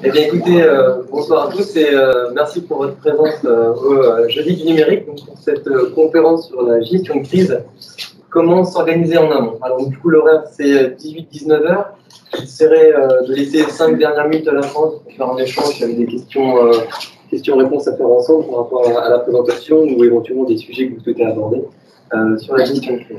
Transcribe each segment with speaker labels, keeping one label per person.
Speaker 1: Eh bien écoutez, bonsoir à tous et merci pour votre présence au Jeudi du numérique, donc pour cette conférence sur la gestion de crise, comment s'organiser en amont. Alors du coup l'horaire c'est 18-19 heures. J'essaierai de laisser 5 dernières minutes à la fin pour faire un échange avec des questions-réponses à faire ensemble par rapport à la présentation ou éventuellement des sujets que vous souhaitez aborder sur la gestion de crise.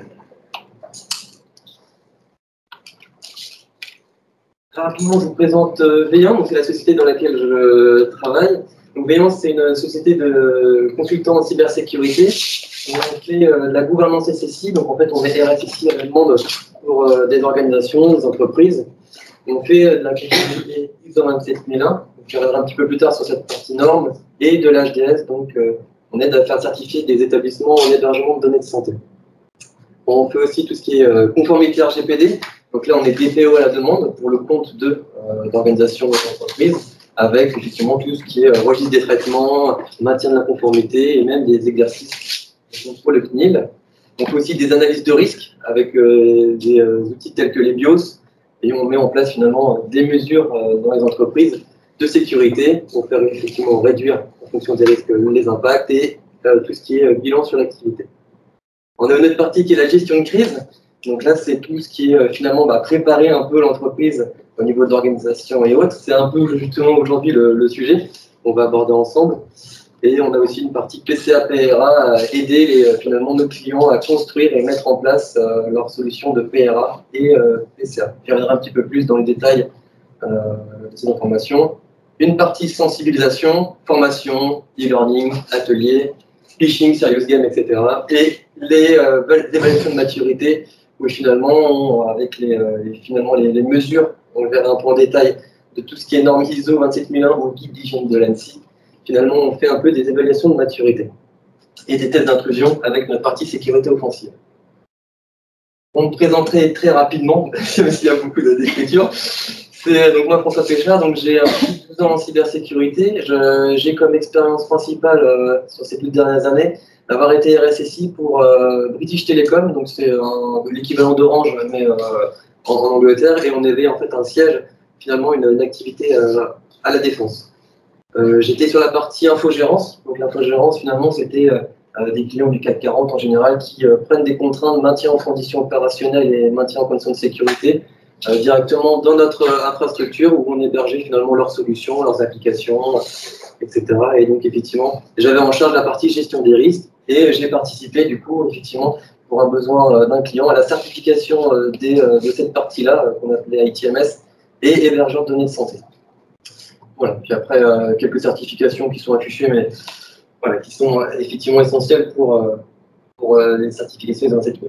Speaker 1: Rapidement, je vous présente Veillant, donc c'est la société dans laquelle je travaille. Donc Veillant, c'est une société de consultants en cybersécurité. On fait de la gouvernance SSI, donc en fait on est RSSI à la demande pour des organisations, des entreprises. On fait de la conformité ISO 27001, donc je reviendrai un petit peu plus tard sur cette partie norme, et de l'HDS, donc on aide à faire certifier des établissements en hébergement de données de santé. On fait aussi tout ce qui est conformité RGPD. Donc là, on est DPO à la demande pour le compte d'organisations d'entreprises, avec effectivement tout ce qui est registre des traitements, maintien de la conformité et même des exercices de contrôle CNIL. On fait aussi des analyses de risque avec des outils tels que les BIOS, et on met en place finalement des mesures dans les entreprises de sécurité pour faire effectivement réduire en fonction des risques les impacts et tout ce qui est bilan sur l'activité. On a une autre partie qui est la gestion de crise. Donc là, c'est tout ce qui est finalement préparer un peu l'entreprise au niveau de l'organisation et autres. C'est un peu justement aujourd'hui le sujet qu'on va aborder ensemble. Et on a aussi une partie PCA-PRA à aider finalement nos clients à construire et mettre en place leurs solutions de PRA et PCA. Je reviendrai un petit peu plus dans les détails de ces informations. Une partie sensibilisation, formation, e-learning, ateliers, phishing, serious game, etc. Et les évaluations de maturité, où finalement, avec les mesures, on verra un peu en détail de tout ce qui est norme ISO 27001 ou guide d'hygiène de l'ANSSI, finalement, on fait un peu des évaluations de maturité et des tests d'intrusion avec notre partie sécurité offensive. On me présenterait très rapidement, même s'il y a beaucoup de d'écriture. Donc moi, François Péchard, donc j'ai 12 ans en cybersécurité. J'ai comme expérience principale sur ces 12 dernières années d'avoir été RSSI pour British Telecom, donc c'est l'équivalent d'Orange, mais en Angleterre, et on avait en fait un siège, finalement une activité à la défense. J'étais sur la partie infogérance, donc l'infogérance finalement c'était des clients du CAC 40 en général qui prennent des contraintes de maintien en conditions opérationnelles et maintien en conditions de sécurité directement dans notre infrastructure où on hébergeait finalement leurs solutions, leurs applications, etc. Et donc effectivement, j'avais en charge la partie gestion des risques et j'ai participé du coup effectivement pour un besoin d'un client à la certification de cette partie-là qu'on appelait ITMS et hébergeur de données de santé. Voilà. Puis après quelques certifications qui sont affichées, mais voilà, qui sont effectivement essentielles pour les certifications dans cette web.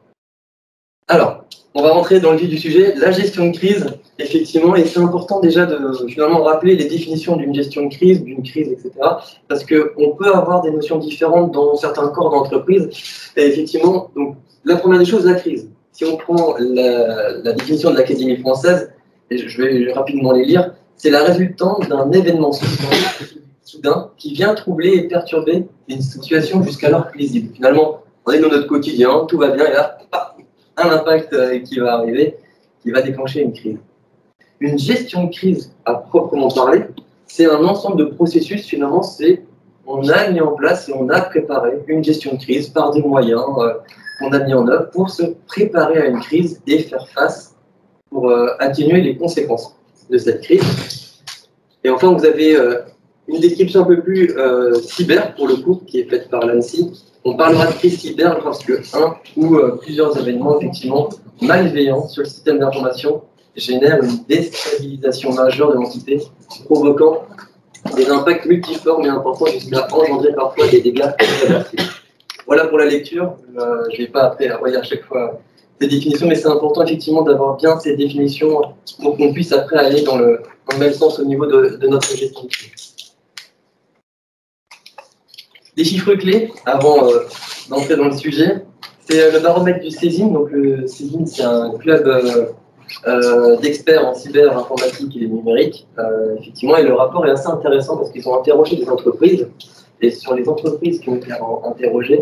Speaker 1: Alors, on va rentrer dans le vif du sujet, la gestion de crise, effectivement, et c'est important déjà de finalement rappeler les définitions d'une gestion de crise, d'une crise, etc. Parce qu'on peut avoir des notions différentes dans certains corps d'entreprise. Et effectivement, donc, la première des choses, la crise. Si on prend la définition de l'Académie française, et je vais rapidement les lire, c'est la résultante d'un événement soudain qui vient troubler et perturber une situation jusqu'alors paisible. Finalement, on est dans notre quotidien, tout va bien, et là, un impact qui va arriver, qui va déclencher une crise. Une gestion de crise, à proprement parler, c'est un ensemble de processus, finalement, on a mis en place et on a préparé une gestion de crise par des moyens qu'on a mis en œuvre pour se préparer à une crise et faire face pour atténuer les conséquences de cette crise. Et enfin, vous avez une description un peu plus cyber, pour le coup, qui est faite par l'ANSSI. On parlera de crise cyber lorsque un ou plusieurs événements effectivement malveillants sur le système d'information génèrent une déstabilisation majeure de l'entité, provoquant des impacts multiformes et importants jusqu'à engendrer parfois des dégâts irréversibles. Voilà pour la lecture. Je ne vais pas après relire chaque fois ces définitions, mais c'est important effectivement d'avoir bien ces définitions pour qu'on puisse après aller dans le même sens au niveau de notre gestion de crise. Des chiffres clés avant d'entrer dans le sujet, c'est le baromètre du CESIM. Donc le CESIM, c'est un club d'experts en cyber, informatique et numérique. Effectivement, et le rapport est assez intéressant parce qu'ils ont interrogé des entreprises. Et sur les entreprises qui ont été interrogées,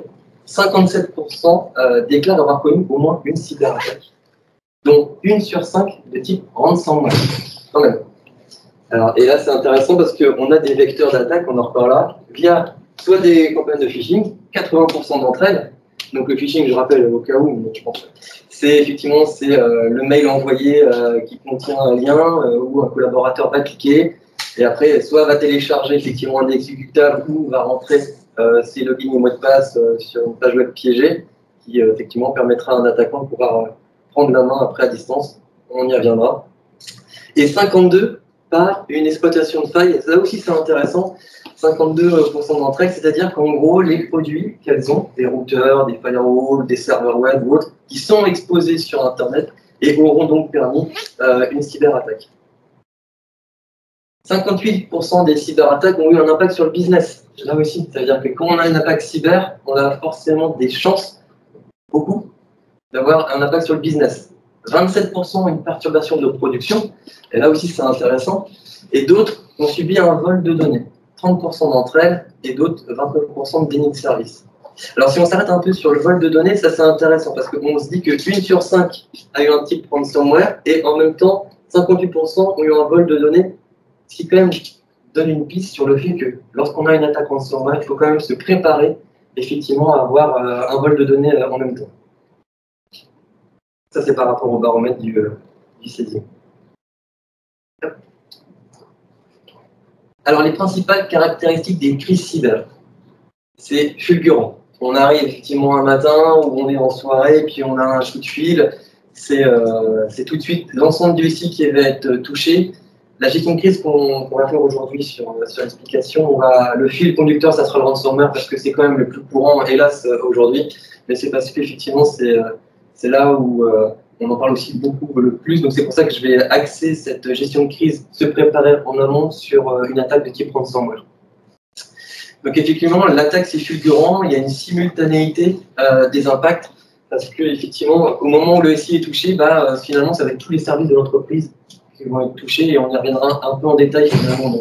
Speaker 1: 57% déclarent avoir connu au moins une cyberattaque, dont 1 sur 5 de type ransomware. Quand même. Alors, et là, c'est intéressant parce qu'on a des vecteurs d'attaque, on en reparlera, via soit des campagnes de phishing, 80% d'entre elles. Donc le phishing, je rappelle au cas où, mais je pense, c'est effectivement le mail envoyé qui contient un lien où un collaborateur va cliquer et après soit va télécharger effectivement un exécutable ou va rentrer ses logins et mots de passe sur une page web piégée qui effectivement permettra à un attaquant de pouvoir prendre la main après à distance. On y reviendra. Et 52 par une exploitation de failles. Là aussi, c'est intéressant. 52% d'entre elles, c'est-à-dire qu'en gros, les produits qu'elles ont, des routeurs, des firewalls, des serveurs web ou autres, qui sont exposés sur Internet et auront donc permis une cyberattaque. 58% des cyberattaques ont eu un impact sur le business. Là aussi, c'est-à-dire que quand on a une attaque cyber, on a forcément des chances, beaucoup, d'avoir un impact sur le business. 27% une perturbation de production, et là aussi c'est intéressant, et d'autres ont subi un vol de données. 30% d'entre elles, et d'autres 29% de déni de service. Alors si on s'arrête un peu sur le vol de données, ça c'est intéressant, parce qu'on se dit que 1 sur 5 a eu un type ransomware, et en même temps, 58% ont eu un vol de données, ce qui quand même donne une piste sur le fait que lorsqu'on a une attaque ransomware, il faut quand même se préparer effectivement à avoir un vol de données en même temps. Ça, c'est par rapport au baromètre du CESI. Alors, les principales caractéristiques des crises cyber, c'est fulgurant. On arrive effectivement un matin où on est en soirée, puis on a un coup de fil. C'est tout de suite l'ensemble du SI qui va être touché. La gestion de crise qu'on va faire aujourd'hui sur l'explication, le fil conducteur, ça sera le ransomware parce que c'est quand même le plus courant, hélas, aujourd'hui. Mais c'est parce qu'effectivement, c'est là où on en parle aussi beaucoup le plus. Donc c'est pour ça que je vais axer cette gestion de crise, se préparer en amont sur une attaque de type ransomware. Donc effectivement, l'attaque c'est fulgurant, il y a une simultanéité des impacts parce que effectivement, au moment où le SI est touché, finalement, ça va être tous les services de l'entreprise qui vont être touchés et on y reviendra un peu en détail finalement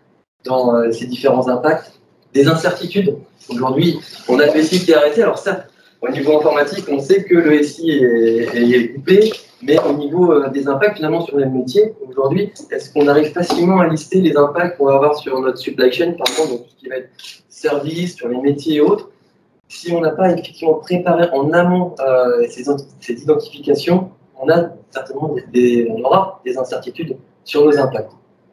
Speaker 1: dans ces différents impacts. Des incertitudes. Aujourd'hui, on a le SI qui est arrêté. Alors certes, au niveau informatique, on sait que le SI est coupé, mais au niveau des impacts finalement sur les métiers, aujourd'hui, est-ce qu'on arrive facilement à lister les impacts qu'on va avoir sur notre supply chain, par exemple, donc tout ce qui va être service, sur les métiers et autres, si on n'a pas effectivement préparé en amont ces identifications, on a certainement on aura des incertitudes sur nos impacts.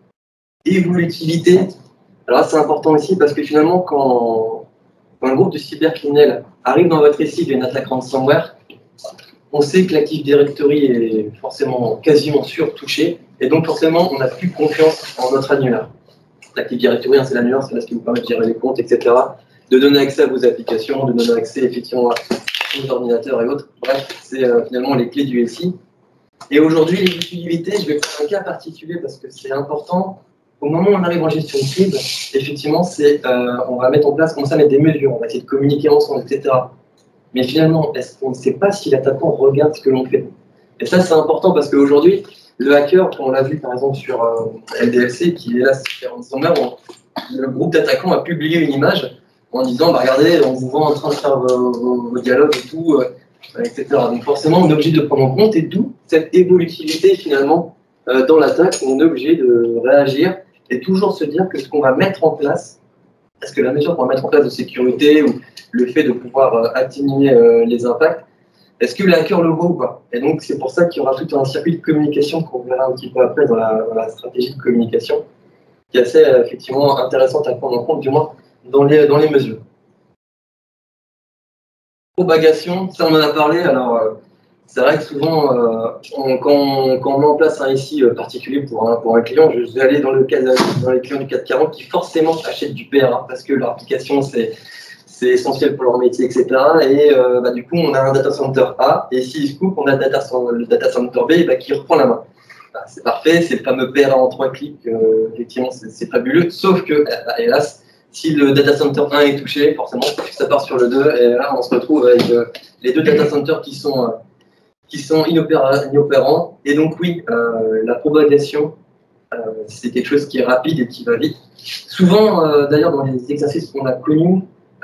Speaker 1: Évolutivité, alors là c'est important aussi parce que finalement quand un groupe de cybercriminels arrive dans votre SI d'une attaque ransomware, on sait que l'Active Directory est forcément quasiment sûr touché, et donc forcément on n'a plus confiance en notre annulaire. L'Active Directory, c'est l'annulaire, c'est là ce qui vous permet de gérer les comptes, etc., de donner accès à vos applications, de donner accès effectivement à vos ordinateurs et autres. Bref, c'est finalement les clés du SI. Et aujourd'hui, l'évolutivité, je vais prendre un cas particulier parce que c'est important. Au moment où on arrive en gestion de crise, effectivement, on va mettre en place, commencer à mettre des mesures, on va essayer de communiquer ensemble, etc. Mais finalement, est-ce qu'on ne sait pas si l'attaquant regarde ce que l'on fait? Et ça, c'est important parce qu'aujourd'hui, le hacker, on l'a vu par exemple sur LDLC, qui est là, c'est ransomware, le groupe d'attaquants a publié une image en disant regardez, on vous voit en train de faire vos dialogues et tout, etc. Donc forcément, on est obligé de prendre en compte, et d'où cette évolutivité finalement dans l'attaque, on est obligé de réagir et toujours se dire que ce qu'on va mettre en place, est-ce que la mesure qu'on va mettre en place de sécurité ou le fait de pouvoir atténuer les impacts, est-ce que le hacker le voit ou pas? Et donc c'est pour ça qu'il y aura tout un circuit de communication qu'on verra un petit peu après dans la stratégie de communication, qui est assez effectivement intéressante à prendre en compte, du moins dans les mesures. Propagation, ça on en a parlé. Alors c'est vrai que souvent, quand on met en place un SI particulier pour un client, je vais aller dans les clients du 440 qui forcément achètent du PRA parce que leur application c'est essentiel pour leur métier, etc. Et du coup, on a un data center A, et s'il se coupe, on a le data center B qui reprend la main. C'est parfait, c'est le fameux PRA en 3 clics, effectivement, c'est fabuleux, sauf que, hélas, si le data center 1 est touché, forcément, ça part sur le 2, et là, on se retrouve avec les deux data centers qui sont inopérants. Et donc, oui, la propagation, c'est quelque chose qui est rapide et qui va vite. Souvent, d'ailleurs, dans les exercices qu'on a connus,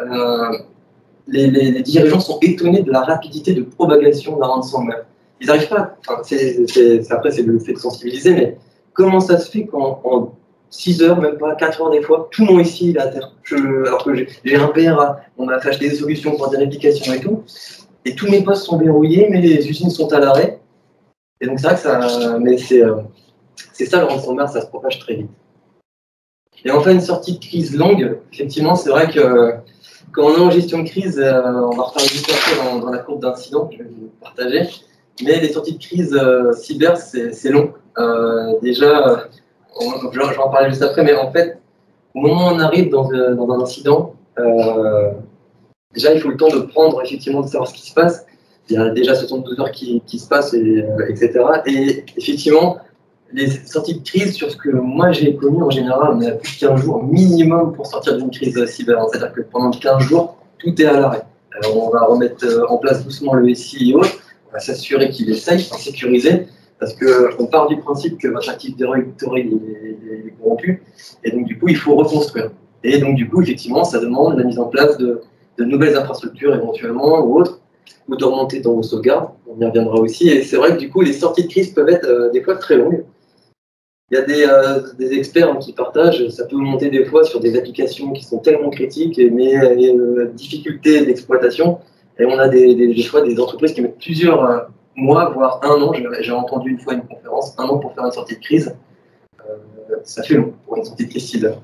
Speaker 1: les dirigeants sont étonnés de la rapidité de propagation d'un ransomware. Ils n'arrivent pas, après c'est le fait de sensibiliser, mais comment ça se fait qu'en 6 heures, même pas 4 heures des fois, tout mon ici il est à terre. Alors que j'ai un PRA, on m'a fait acheter des solutions pour des réplications et tout, et tous mes postes sont verrouillés, mais les usines sont à l'arrêt. Et donc c'est vrai que ça, mais c'est ça le ransomware, ça se propage très vite. Et enfin, une sortie de crise longue, effectivement, c'est vrai que quand on est en gestion de crise, on va reparler juste après dans la courbe d'incident, je vais vous partager, mais les sorties de crise cyber, c'est long. Déjà, je vais en parler juste après, mais en fait, au moment où on arrive dans un incident, déjà, il faut le temps de prendre, effectivement, de savoir ce qui se passe. Il y a déjà 72 heures qui se passent, etc. Et effectivement, les sorties de crise, sur ce que moi j'ai connu en général, on a plus de 15 jours minimum pour sortir d'une crise cyber. C'est-à-dire que pendant 15 jours, tout est à l'arrêt. On va remettre en place doucement le SI et autres, on va s'assurer qu'il est safe, sécurisé, parce qu'on part du principe que votre Active Directory est corrompu, et donc du coup, il faut reconstruire. Et donc du coup, effectivement, ça demande la mise en place de nouvelles infrastructures éventuellement ou autres, ou de remonter dans vos sauvegardes, on y reviendra aussi. Et c'est vrai que du coup, les sorties de crise peuvent être des fois très longues. Il y a des experts qui partagent, ça peut monter des fois sur des applications qui sont tellement critiques, mais difficultés d'exploitation. Et on a des fois des entreprises qui mettent plusieurs mois, voire 1 an. J'ai entendu une fois une conférence, 1 an pour faire une sortie de crise. Ça fait long pour une sortie de crise cyber.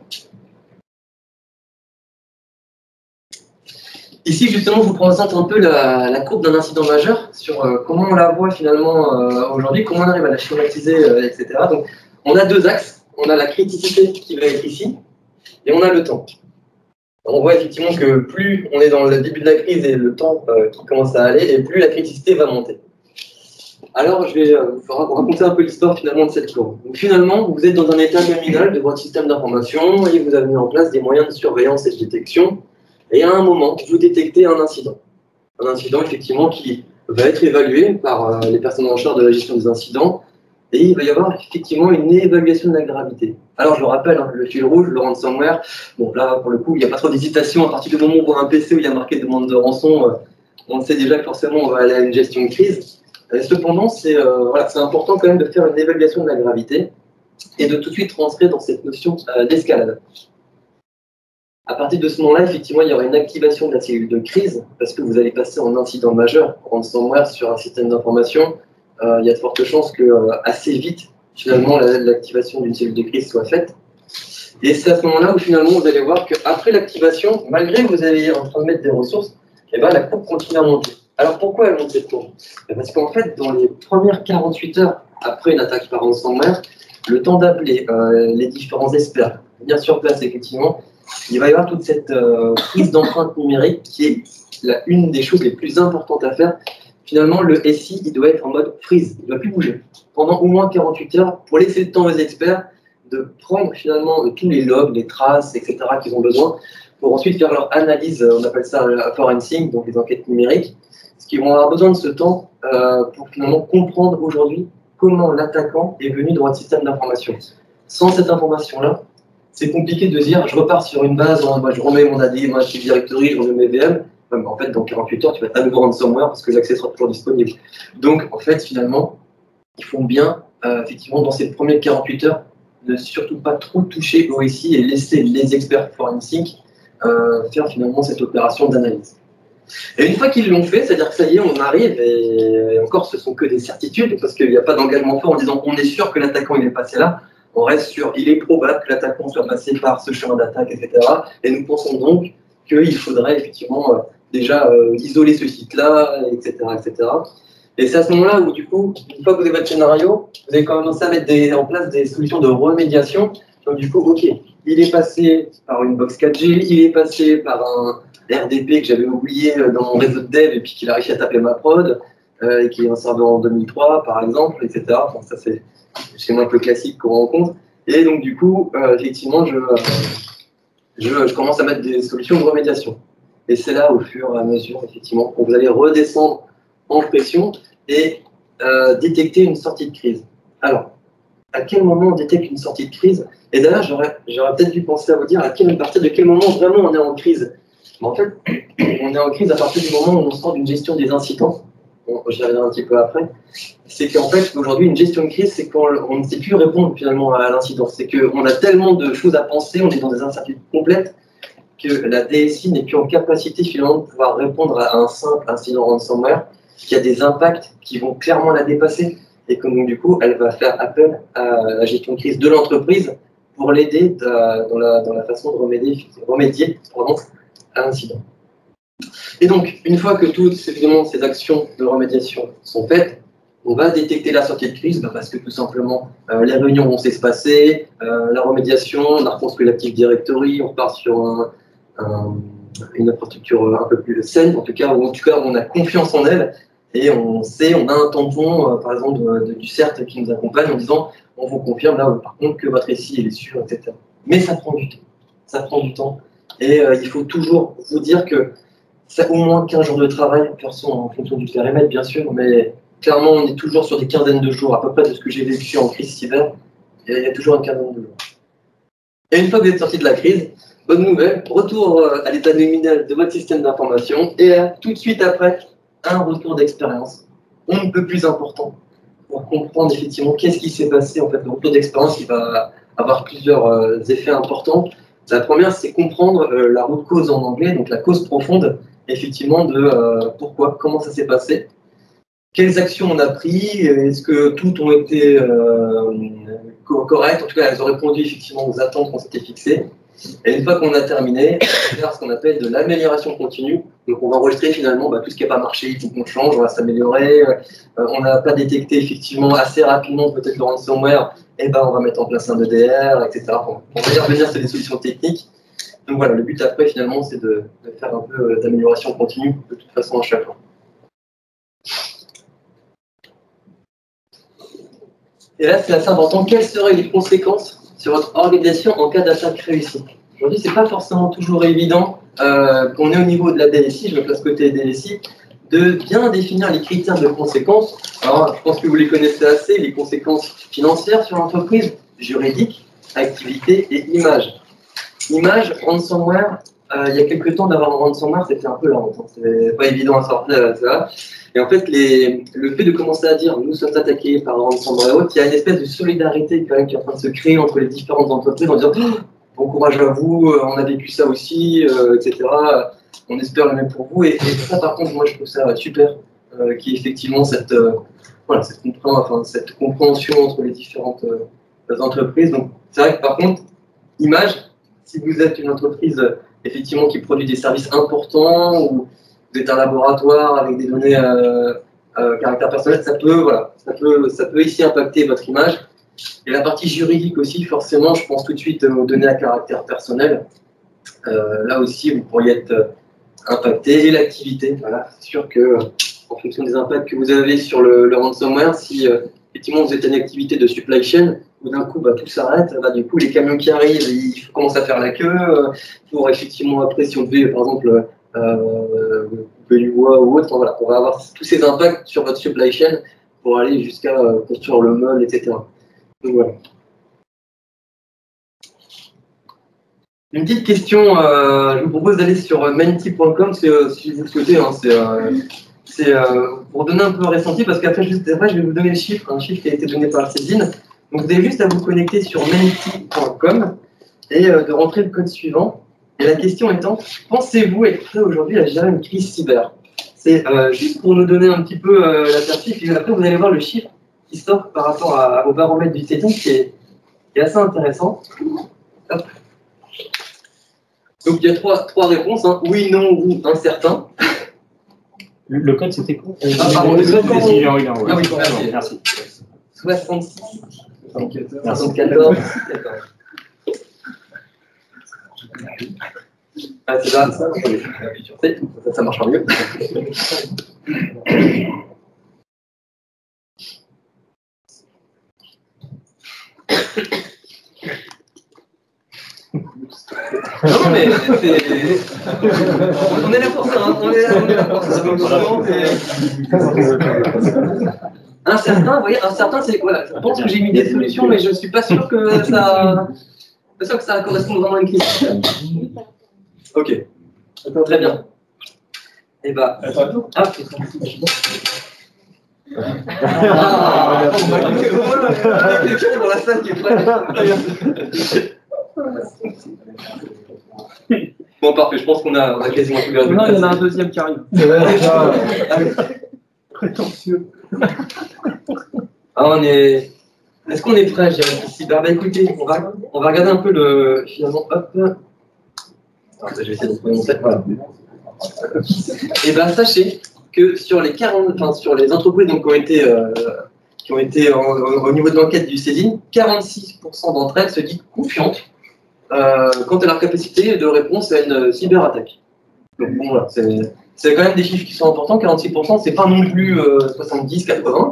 Speaker 1: Ici, justement, je vous présente un peu la courbe d'un incident majeur sur comment on la voit finalement aujourd'hui, comment on arrive à la schématiser, etc. Donc, on a 2 axes. On a la criticité qui va être ici, et on a le temps. On voit effectivement que plus on est dans le début de la crise et le temps qui commence à aller, et plus la criticité va monter. Alors, je vais vous raconter un peu l'histoire finalement de cette courbe. Donc, finalement, vous êtes dans un état nominal de votre système d'information et vous avez mis en place des moyens de surveillance et de détection. Et à un moment, vous détectez un incident. Un incident, effectivement, qui va être évalué par les personnes en charge de la gestion des incidents. Et il va y avoir effectivement une évaluation de la gravité. Alors, je le rappelle, hein, le fil rouge, le ransomware, bon, là, pour le coup, il n'y a pas trop d'hésitation. À partir du moment où on voit un PC où il y a marqué demande de rançon, on sait déjà que forcément, on va aller à une gestion de crise. Cependant, c'est important quand même de faire une évaluation de la gravité et de tout de suite rentrer dans cette notion d'escalade. À partir de ce moment-là, effectivement, il y aura une activation de la cellule de crise parce que vous allez passer en incident majeur, ransomware sur un système d'information. Il y a de fortes chances que assez vite, finalement, l'activation d'une cellule de crise soit faite. Et c'est à ce moment-là où finalement, vous allez voir qu'après l'activation, malgré que vous ayez en train de mettre des ressources, eh ben, la courbe continue à monter. Alors pourquoi elle monte cette courbe? Parce qu'en fait, dans les premières 48 heures après une attaque par ransomware, le temps d'appeler les différents experts, venir sur place, effectivement, il va y avoir toute cette prise d'empreinte numérique qui est une des choses les plus importantes à faire. Finalement, le SI, il doit être en mode freeze, il ne doit plus bouger pendant au moins 48 heures pour laisser le temps aux experts de prendre finalement tous les logs, les traces, etc. qu'ils ont besoin pour ensuite faire leur analyse, on appelle ça la forensic, donc les enquêtes numériques, ce qu'ils vont avoir besoin de ce temps pour finalement comprendre aujourd'hui comment l'attaquant est venu dans un système d'information. Sans cette information-là, c'est compliqué de dire je repars sur une base, je remets mon AD, mon Active Directory, je remets mes VM. En fait, dans 48 heures, tu vas être à nouveau ransomware parce que l'accès sera toujours disponible. Donc, en fait, finalement, il faut bien, effectivement, dans ces premières 48 heures, ne surtout pas trop toucher au SI et laisser les experts forensiques faire finalement cette opération d'analyse. Et une fois qu'ils l'ont fait, c'est-à-dire que ça y est, on arrive, et encore, ce sont que des certitudes, parce qu'il n'y a pas d'engagement fort en disant on est sûr que l'attaquant il est passé là. On reste sur il est probable que l'attaquant soit passé par ce chemin d'attaque, etc. Et nous pensons donc qu'il faudrait effectivement déjà isoler ce site-là, etc., etc. Et c'est à ce moment-là où, du coup, une fois que vous avez votre scénario, vous avez commencé à mettre en place des solutions de remédiation. Donc, du coup, OK, il est passé par une box 4G, il est passé par un RDP que j'avais oublié dans mon réseau de dev et puis qu'il a réussi à taper ma prod, et qui est un serveur en 2003, par exemple, etc. Enfin, ça, c'est chez moi un peu classique qu'on rencontre. Et donc, du coup, effectivement, je commence à mettre des solutions de remédiation. Et c'est là, au fur et à mesure, effectivement, que vous allez redescendre en pression et détecter une sortie de crise. Alors, à quel moment on détecte une sortie de crise? Et d'ailleurs, j'aurais peut-être dû penser à vous dire à partir de quel moment vraiment on est en crise. Mais en fait, on est en crise à partir du moment où on sort d'une gestion des incidents j'y reviendrai un petit peu après, c'est qu'en fait, aujourd'hui, une gestion de crise, c'est quand on ne sait plus répondre finalement à l'incident. C'est qu'on a tellement de choses à penser, on est dans des incertitudes complètes, que la DSI n'est plus en capacité finalement de pouvoir répondre à un simple incident ransomware, qui a des impacts qui vont clairement la dépasser, et que donc du coup, elle va faire appel à la gestion de crise de l'entreprise pour l'aider dans la façon de remédier à l'incident. Et donc, une fois que toutes ces actions de remédiation sont faites, on va détecter la sortie de crise parce que tout simplement, les réunions vont s'espacer, la remédiation, on a reconstruit l'Active Directory, on repart sur une infrastructure un peu plus saine, en tout cas on a confiance en elle, et on a un tampon, par exemple, du CERT qui nous accompagne en disant on vous confirme là, par contre, que votre SI il est sûr, etc. Mais ça prend du temps. Ça prend du temps. Et il faut toujours vous dire que c'est au moins 15 jours de travail, en fonction du périmètre, bien sûr, mais clairement, on est toujours sur des quinzaines de jours, à peu près de ce que j'ai vécu en crise cyber. Et il y a toujours une quinzaine de jours. Et une fois que vous êtes sorti de la crise, bonne nouvelle, retour à l'état nominal de votre système d'information, et tout de suite après, un retour d'expérience. On ne peut plus important pour comprendre effectivement qu'est-ce qui s'est passé. En fait, le retour d'expérience qui va avoir plusieurs effets importants. La première, c'est comprendre la root cause en anglais, donc la cause profonde, effectivement, de pourquoi, comment ça s'est passé, quelles actions on a prises, est-ce que toutes ont été correctes, en tout cas, elles ont répondu effectivement aux attentes qu'on s'était fixées. Et une fois qu'on a terminé, on va faire ce qu'on appelle de l'amélioration continue. Donc, on va enregistrer finalement tout ce qui n'a pas marché, il faut qu'on change, on va s'améliorer. On n'a pas détecté effectivement assez rapidement peut-être le ransomware, et on va mettre en place un EDR, etc. On va y revenir, c'est des solutions techniques. Donc voilà, le but après finalement, c'est de faire un peu d'amélioration continue de toute façon à chaque fois. Et là, c'est assez important. Quelles seraient les conséquences sur votre organisation en cas d'attaque réussie? Aujourd'hui, ce n'est pas forcément toujours évident qu'on est au niveau de la DSI, je me place côté DSI, de bien définir les critères de conséquences. Alors, je pense que vous les connaissez assez, les conséquences financières sur l'entreprise, juridiques, activités et images. Image, ransomware, il y a quelques temps d'avoir un ransomware, c'était un peu la honte. C'est pas évident à sortir, ça. Et en fait, le fait de commencer à dire nous sommes attaqués par un ransomware et autres, il y a une espèce de solidarité quand même qui est en train de se créer entre les différentes entreprises en disant bon courage à vous, on a vécu ça aussi, etc. On espère le même pour vous. Et ça, par contre, moi, je trouve ça super, qu'il y ait effectivement cette compréhension entre les différentes entreprises. Donc, c'est vrai que par contre, image, si vous êtes une entreprise effectivement qui produit des services importants ou vous êtes un laboratoire avec des données caractère personnel, ça peut ici impacter votre image. Et la partie juridique aussi, forcément, je pense tout de suite aux données à caractère personnel. Là aussi, vous pourriez être impacté. Et l'activité, voilà, c'est sûr que en fonction des impacts que vous avez sur le ransomware, si effectivement vous êtes une activité de supply chain, où d'un coup tout s'arrête, du coup les camions qui arrivent, ils commencent à faire la queue pour effectivement après si on devait par exemple couper du bois ou autre, voilà, on va avoir tous ces impacts sur votre supply chain pour aller jusqu'à construire le meuble, etc. Donc voilà. Une petite question, je vous propose d'aller sur menti.com si vous le souhaitez, hein, c'est pour donner un peu un ressenti, parce qu'après, juste après, je vais vous donner le chiffre, un chiffre qui a été donné par Céline. Donc, vous avez juste à vous connecter sur menti.com et de rentrer le code suivant. Et la question étant, pensez-vous être prêt aujourd'hui à gérer une crise cyber? C'est juste pour nous donner un petit peu l'assertif, et après, vous allez voir le chiffre qui sort par rapport au baromètre du CETIN, qui est assez intéressant. Hop. Donc, il y a trois réponses, hein. Oui, non ou incertain.
Speaker 2: Le code, c'était quoi?
Speaker 1: Pardon, le code,
Speaker 2: c'est
Speaker 1: ah oui,
Speaker 2: merci.
Speaker 1: 66. 74. Ah, c'est ça, ça marchera mieux. Non, mais on est là pour ça, hein. On est là pour ça. Incertain, vous voyez, incertain, c'est voilà, je pense que j'ai mis des solutions, mais je ne suis pas sûr que ça corresponde vraiment à une crise. Ok, très bien. Et Ah, on va écouter quelqu'un dans la salle qui est prêt. Bon, parfait, je pense qu'on a quasiment tout perdu.
Speaker 3: Non, il y en a un deuxième qui arrive.
Speaker 1: Prétentieux. Ah, est-ce qu'on est prêt, ici? Bah, écoutez, on va regarder un peu le. Finalement, hop. Alors, je vais essayer de trouver mon set. Voilà. Et bien, sachez que sur les sur les entreprises donc, qui ont été au niveau de l'enquête du CESIN, 46% d'entre elles se disent confiantes quant à leur capacité de réponse à une cyberattaque. Donc bon, voilà, c'est quand même des chiffres qui sont importants. 46%, c'est pas non plus 70, 80.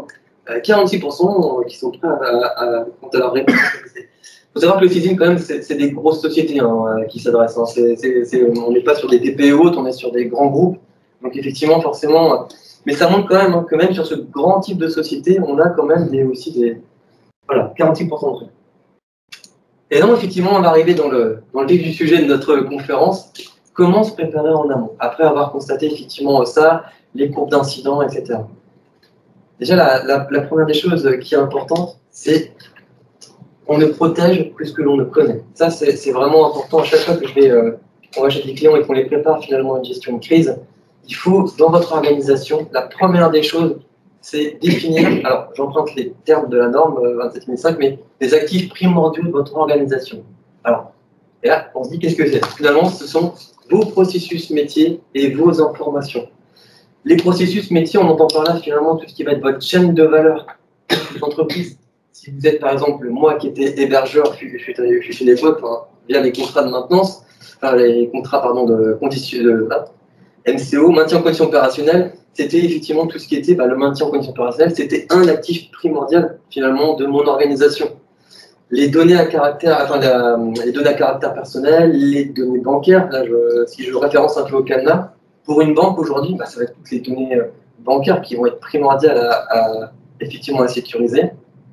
Speaker 1: 46% qui sont prêts quant à leur réponse. Il faut savoir que le CESIN, quand même, c'est des grosses sociétés qui s'adressent. Hein. On n'est pas sur des TPE hautes, on est sur des grands groupes. Donc effectivement, forcément, mais ça montre quand même que même sur ce grand type de société, on a quand même aussi des voilà, 46% d'entre eux. Et donc effectivement, on va arriver dans le vif du sujet de notre conférence. Comment se préparer en amont, après avoir constaté effectivement ça, les courbes d'incidents, etc. Déjà, la première des choses qui est importante, c'est on ne protège que ce que l'on ne connaît. Ça, c'est vraiment important. À chaque fois que on va chez des clients et qu'on les prépare finalement à une gestion de crise, il faut, dans votre organisation, la première des choses, c'est définir, alors j'emprunte les termes de la norme 27005, mais les actifs primordiaux de votre organisation. Alors, et là, on se dit qu'est-ce que c'est? Finalement, ce sont vos processus métiers et vos informations. Les processus métiers, on entend par là finalement tout ce qui va être votre chaîne de valeur de l'entreprise. Si vous êtes par exemple, moi qui étais hébergeur, je suis une époque, via les contrats de maintenance, les contrats de conditions de MCO, maintien en condition opérationnelle, c'était effectivement tout ce qui était le maintien en condition opérationnelle, c'était un actif primordial finalement de mon organisation. Les données à caractère, les données à caractère personnel, les données bancaires, là, si je référence un peu au cadenas, pour une banque aujourd'hui, ça va être toutes les données bancaires qui vont être primordiales effectivement à sécuriser.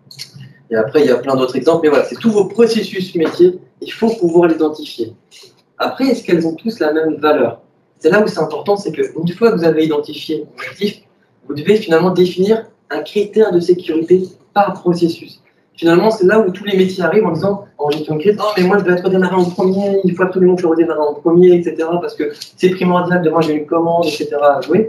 Speaker 1: Et après, il y a plein d'autres exemples, mais voilà, c'est tous vos processus métiers, il faut pouvoir les identifier. Après, est-ce qu'elles ont tous la même valeur? C'est là où c'est important, c'est qu'une fois que vous avez identifié vos actifs, vous devez finalement définir un critère de sécurité par processus. Finalement, c'est là où tous les métiers arrivent en disant, en gestion de crise, oh mais moi je dois être redémarré en premier, il faut absolument que je redémarre en premier, etc. parce que c'est primordial, demain j'ai une commande, etc. à jouer.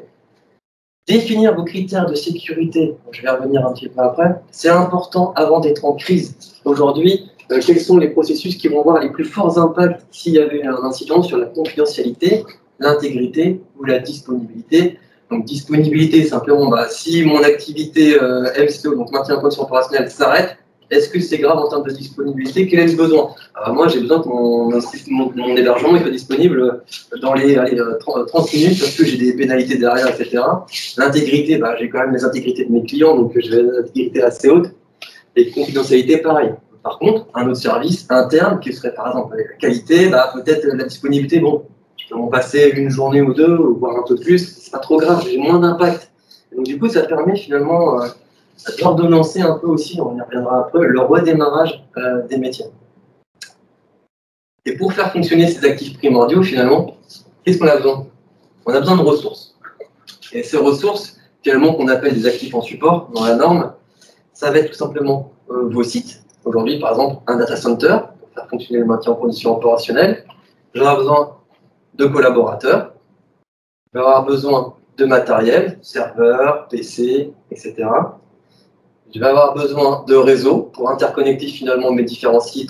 Speaker 1: Définir vos critères de sécurité, je vais revenir un petit peu après, c'est important avant d'être en crise. Aujourd'hui, quels sont les processus qui vont avoir les plus forts impacts s'il y avait un incident sur la confidentialité, l'intégrité ou la disponibilité. Donc disponibilité, simplement, si mon activité MCO, donc maintien en condition opérationnelle, s'arrête, est-ce que c'est grave en termes de disponibilité? Quel est le besoin? Moi, j'ai besoin que mon hébergement soit disponible dans les 30 minutes parce que j'ai des pénalités derrière, etc. L'intégrité, j'ai quand même les intégrités de mes clients, donc je vais avoir une intégrité assez haute. Et confidentialité, pareil. Par contre, un autre service interne, qui serait par exemple la qualité, peut-être la disponibilité, bon, je peux m'en passer une journée ou deux, voire un peu plus, c'est pas trop grave, j'ai moins d'impact. Donc du coup, ça permet finalement d'ordonnancer un peu aussi, on y reviendra après, le redémarrage des métiers. Et pour faire fonctionner ces actifs primordiaux, finalement, qu'est-ce qu'on a besoin? On a besoin de ressources. Et ces ressources, finalement, qu'on appelle des actifs en support dans la norme, ça va être tout simplement vos sites. Aujourd'hui, par exemple, un data center, pour faire fonctionner le maintien en condition opérationnelle. Je vais avoir besoin de collaborateurs. Je vais avoir besoin de matériel, serveurs, PC, etc. Je vais avoir besoin de réseaux pour interconnecter finalement mes différents sites,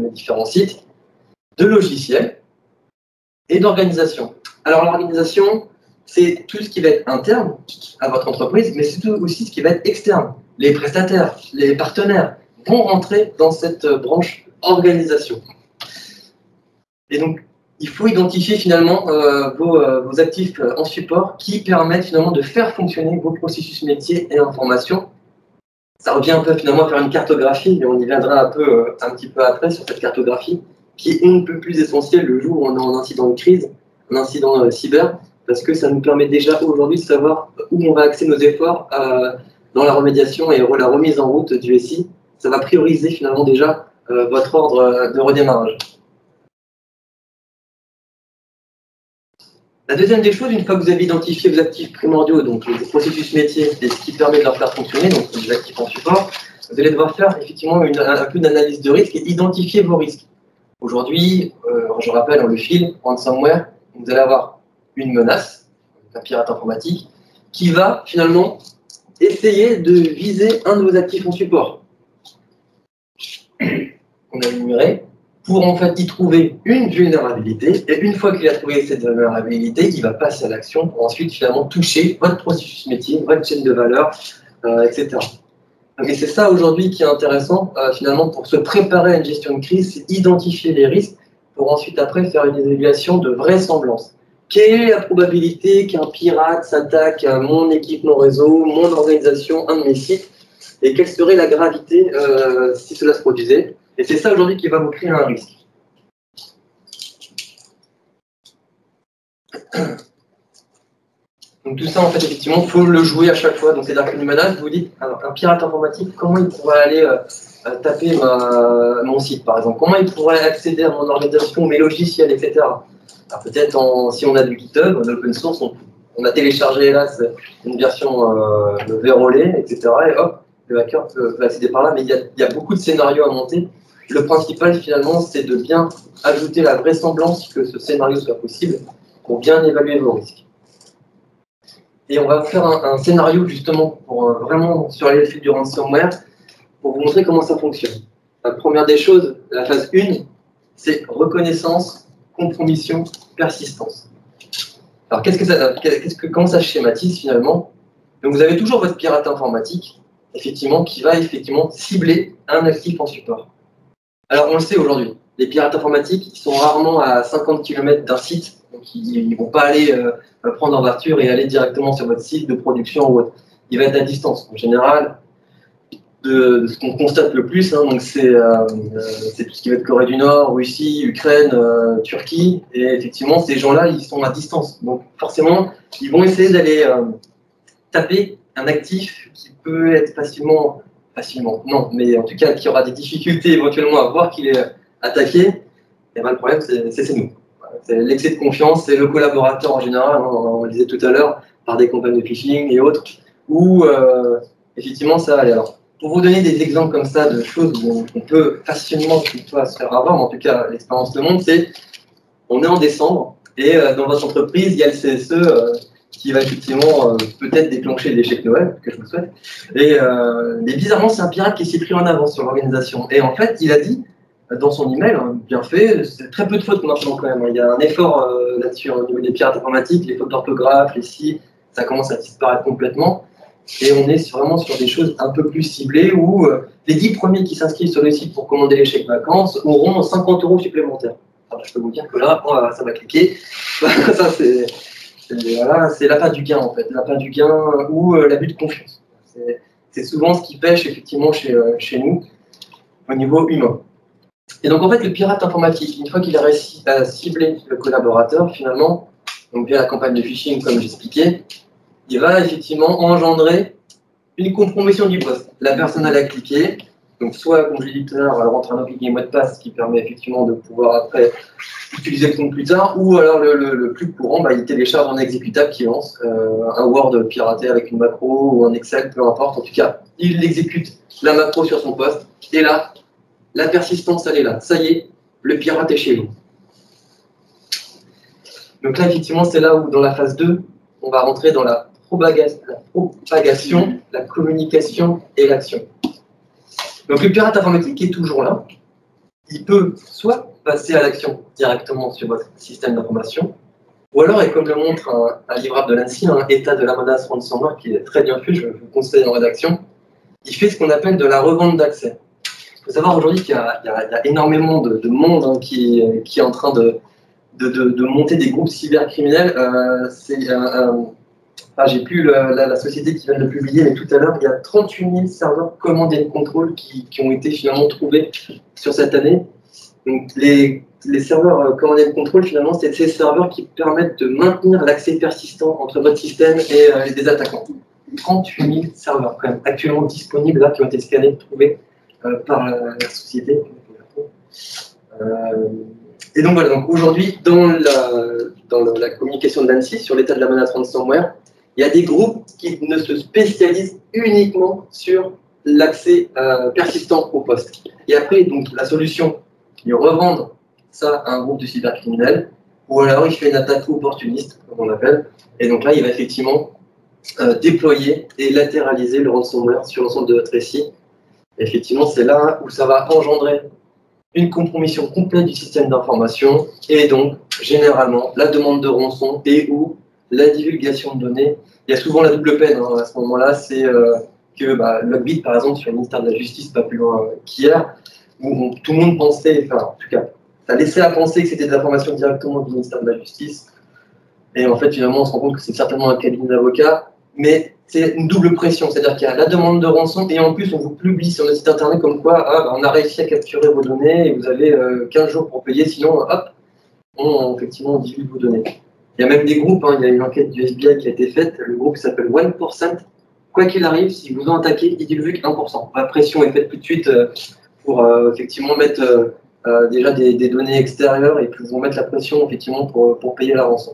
Speaker 1: de logiciels et d'organisation. Alors l'organisation, c'est tout ce qui va être interne à votre entreprise, mais c'est aussi ce qui va être externe. Les prestataires, les partenaires vont rentrer dans cette branche organisation. Et donc, il faut identifier finalement vos actifs en support qui permettent finalement de faire fonctionner vos processus métiers et informations. Ça revient un peu finalement à faire une cartographie, et on y viendra un petit peu après sur cette cartographie, qui est un peu plus essentielle le jour où on est en incident de crise, un incident cyber, parce que ça nous permet déjà aujourd'hui de savoir où on va axer nos efforts dans la remédiation et la remise en route du SI. Ça va prioriser finalement déjà votre ordre de redémarrage. La deuxième des choses, une fois que vous avez identifié vos actifs primordiaux, donc les processus métiers, et ce qui permet de leur faire fonctionner, donc les actifs en support, vous allez devoir faire effectivement un peu d'analyse de risque et identifier vos risques. Aujourd'hui, je rappelle, le fil, ransomware, vous allez avoir une menace, un pirate informatique, qui va finalement essayer de viser un de vos actifs en support. On a énuméré, pour en fait y trouver une vulnérabilité, et une fois qu'il a trouvé cette vulnérabilité, il va passer à l'action pour ensuite finalement toucher votre processus métier, votre chaîne de valeur, etc. Et c'est ça aujourd'hui qui est intéressant finalement pour se préparer à une gestion de crise, c'est identifier les risques pour ensuite après faire une évaluation de vraisemblance. Quelle est la probabilité qu'un pirate s'attaque à mon équipement réseau, mon organisation, un de mes sites, et quelle serait la gravité si cela se produisait? Et c'est ça aujourd'hui qui va vous créer un risque. Donc tout ça, en fait, effectivement, il faut le jouer à chaque fois. Donc c'est-à-dire qu'une menace, vous dites, alors, un pirate informatique, comment il pourrait aller taper mon site, par exemple? Comment il pourrait accéder à mon organisation, mes logiciels, etc. Alors peut-être si on a du GitHub, en open source, on a téléchargé, hélas, une version vérolée, etc. Et hop, le hacker peut accéder par là. Mais il y a beaucoup de scénarios à monter. Le principal, finalement, c'est de bien ajouter la vraisemblance que ce scénario soit possible pour bien évaluer vos risques. Et on va faire un scénario, justement, pour vraiment sur l'effet du ransomware, pour vous montrer comment ça fonctionne. La première des choses, la phase 1, c'est reconnaissance, compromission, persistance. Alors, comment ça se schématise, finalement? Donc, vous avez toujours votre pirate informatique, effectivement, qui va cibler un actif en support. Alors, on le sait aujourd'hui, les pirates informatiques, ils sont rarement à 50 km d'un site, donc ils ne vont pas aller prendre leur voiture et aller directement sur votre site de production ou autre. Il va être à distance. En général, de ce qu'on constate le plus, donc c'est tout ce qui va être Corée du Nord, Russie, Ukraine, Turquie, et effectivement, ces gens-là, ils sont à distance. Donc forcément, ils vont essayer d'aller taper un actif qui peut être facilement, non, mais en tout cas qui aura des difficultés éventuellement à voir qu'il est attaqué. Et ben, le problème, c'est nous. C'est l'excès de confiance, c'est le collaborateur en général, on le disait tout à l'heure, par des campagnes de phishing et autres, où effectivement ça va aller. Alors, pour vous donner des exemples comme ça de choses où on peut facilement se faire avoir, mais en tout cas l'expérience le montre, c'est on est en décembre et dans votre entreprise, il y a le CSE qui va effectivement peut-être déclencher l'échec Noël, que je vous souhaite. Et bizarrement, c'est un pirate qui s'est pris en avance sur l'organisation. Et en fait, il a dit dans son email, bien fait, c'est très peu de fautes maintenant quand même. Il y a un effort là-dessus au niveau des pirates informatiques, les fautes d'orthographe, les si, ça commence à disparaître complètement. Et on est vraiment sur des choses un peu plus ciblées où les 10 premiers qui s'inscrivent sur le site pour commander les chèques vacances auront 50 € supplémentaires. Alors, je peux vous dire que là, ça va cliquer. Ça, c'est l'appât du gain en fait, l'appât du gain ou l'abus de confiance. C'est souvent ce qui pêche effectivement chez nous au niveau humain. Et donc en fait le pirate informatique, une fois qu'il a réussi à cibler le collaborateur, finalement, donc via la campagne de phishing comme j'expliquais, il va effectivement engendrer une compromission du poste. La personne elle a cliqué, donc soit comme je l'ai dit tout à l'heure, elle rentre un OPG mot de passe qui permet effectivement de pouvoir après utiliser le compte plus tard, ou alors le plus courant, il télécharge un exécutable qui lance un Word piraté avec une macro ou un Excel, peu importe. En tout cas, il exécute la macro sur son poste, et là, la persistance, elle est là. Ça y est, le pirate est chez vous. Donc là, effectivement, c'est là où, dans la phase 2, on va rentrer dans la propagation, la communication et l'action. Donc le pirate informatique est toujours là. Il peut soit passer à l'action directement sur votre système d'information, ou alors, et comme le montre un livrable de l'ANSSI, un état de la menace ransomware qui est très bien fait, je vous conseille en rédaction, il fait ce qu'on appelle de la revente d'accès. Il faut savoir aujourd'hui qu'il y a énormément de monde qui est en train de monter des groupes cybercriminels. J'ai plus la société qui vient de le publier, mais tout à l'heure, il y a 38 000 serveurs command and control qui ont été finalement trouvés sur cette année. Donc les serveurs command and control, finalement, c'est ces serveurs qui permettent de maintenir l'accès persistant entre votre système et des attaquants. 38 000 serveurs quand même actuellement disponibles là, qui ont été scannés, trouvés par la société. Et donc voilà, donc aujourd'hui, dans la communication de l'ANSSI sur l'état de la menace ransomware, il y a des groupes qui ne se spécialisent uniquement sur l'accès persistant au poste. Et après, donc la solution, ils revendent ça à un groupe de cybercriminels, ou alors il fait une attaque opportuniste, comme on l'appelle, et donc là, il va effectivement déployer et latéraliser le ransomware sur l'ensemble de votre SI. Et effectivement, c'est là où ça va engendrer une compromission complète du système d'information et donc, généralement, la demande de rançon et ou la divulgation de données. Il y a souvent la double peine à ce moment-là, c'est que Logbit, par exemple, sur le ministère de la Justice, pas plus loin qu'hier, où tout le monde pensait, enfin, en tout cas, ça laissait à penser que c'était des informations directement du ministère de la Justice. Et en fait, finalement, on se rend compte que c'est certainement un cabinet d'avocats, mais c'est une double pression, c'est-à-dire qu'il y a la demande de rançon et en plus, on vous publie sur notre site internet comme quoi on a réussi à capturer vos données et vous avez 15 jours pour payer, sinon, hop, effectivement, on divulgue vos données. Il y a même des groupes, il y a une enquête du FBI qui a été faite, le groupe s'appelle 1%. Quoi qu'il arrive, si vous en attaquez, il divulgue 1%. La pression est faite tout de suite pour effectivement mettre déjà des données extérieures et puis vous mettre la pression effectivement pour payer la rançon.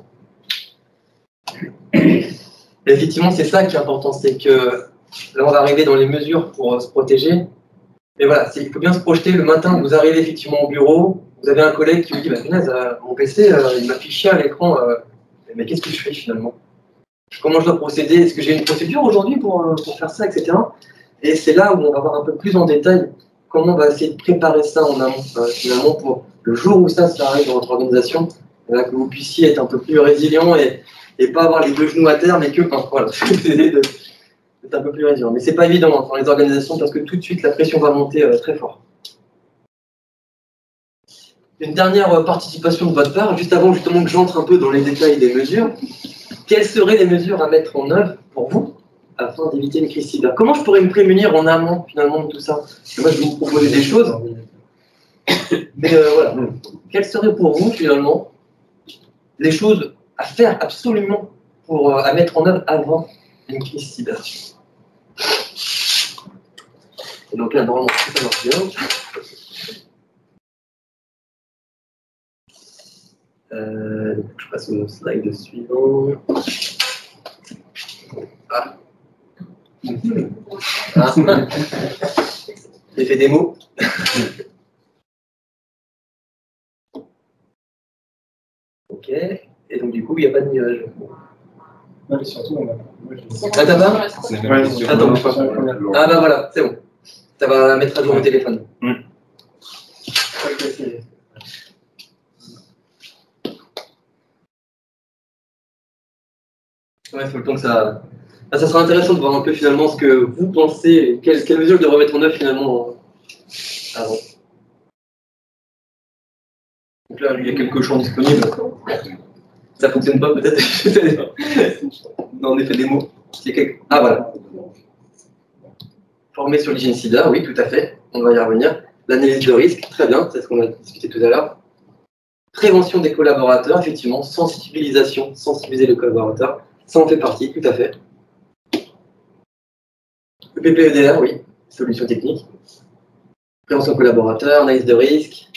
Speaker 1: Et effectivement, c'est ça qui est important, c'est que là, on va arriver dans les mesures pour se protéger. Mais voilà, il faut bien se projeter. Le matin, vous arrivez effectivement au bureau, vous avez un collègue qui vous dit punaise, mon PC, il m'affiche chier à l'écran. Mais qu'est-ce que je fais finalement? Comment je dois procéder? Est-ce que j'ai une procédure aujourd'hui pour faire ça, etc. Et c'est là où on va voir un peu plus en détail comment on va essayer de préparer ça en amont, finalement, pour le jour où ça arrive dans votre organisation, que vous puissiez être un peu plus résilient et pas avoir les deux genoux à terre, mais que, voilà, d'être un peu plus résilient. Mais c'est pas évident dans les organisations parce que tout de suite, la pression va monter très fort. Une dernière participation de votre part, juste avant justement que j'entre un peu dans les détails des mesures. Quelles seraient les mesures à mettre en œuvre pour vous afin d'éviter une crise cyber? Comment je pourrais me prémunir en amont finalement de tout ça? Parce que moi, je vais vous proposer des choses. Mais voilà. Quelles seraient pour vous finalement les choses à faire absolument à mettre en œuvre avant une crise cyber? Et donc là, normalement, ça marche bien. Je passe au slide suivant. J'ai fait des mots. Ok. Et donc, du coup, il n'y a pas de nuage.
Speaker 2: Non, mais surtout, on a.
Speaker 1: Ah, t'as pas? Attends, ah, bah voilà, c'est bon. Ça va mettre à jour le téléphone. Ouais, il faut le temps que ça. Ah, ça sera intéressant de voir un peu finalement ce que vous pensez, quelles mesures je devrais mettre en œuvre finalement avant. Donc là, il y a quelques champs disponibles. Ça fonctionne pas peut-être. Non, en effet, des mots. Ah voilà. Former sur l'hygiène SIDA, oui, tout à fait. On va y revenir. L'analyse de risque, très bien, c'est ce qu'on a discuté tout à l'heure. Prévention des collaborateurs, effectivement, sensibilisation, sensibiliser les collaborateurs, ça en fait partie, tout à fait. Le PPEDR, oui, solution technique. Prévention collaborateur, analyse de risque.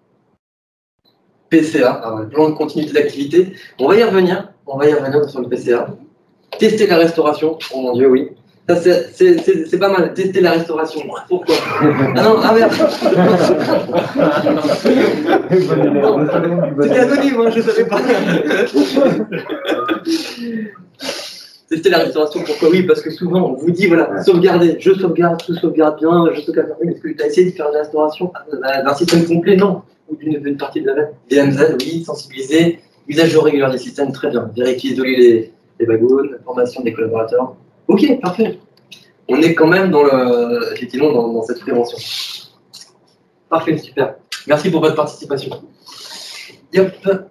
Speaker 1: PCA, plan de continuité d'activité. On va y revenir sur le PCA. Tester la restauration, oh mon Dieu, oui. Ça, c'est pas mal, tester la restauration. Pourquoi? Ah non, ah merde. C'était anonyme, hein, je ne savais pas. Tester la restauration, pourquoi? Oui, parce que souvent, on vous dit, voilà, sauvegarder, je sauvegarde, tout sauvegarde bien, je sauvegarde bien. Est-ce que tu as essayé de faire une restauration d'un système complet? Non. Ou d'une partie de la web. DMZ, oui, sensibiliser, usage régulier des systèmes, très bien. Vérifier, isoler les bagounes, formation des collaborateurs. Ok, parfait. On est quand même effectivement dans cette prévention. Parfait, super. Merci pour votre participation. Yep.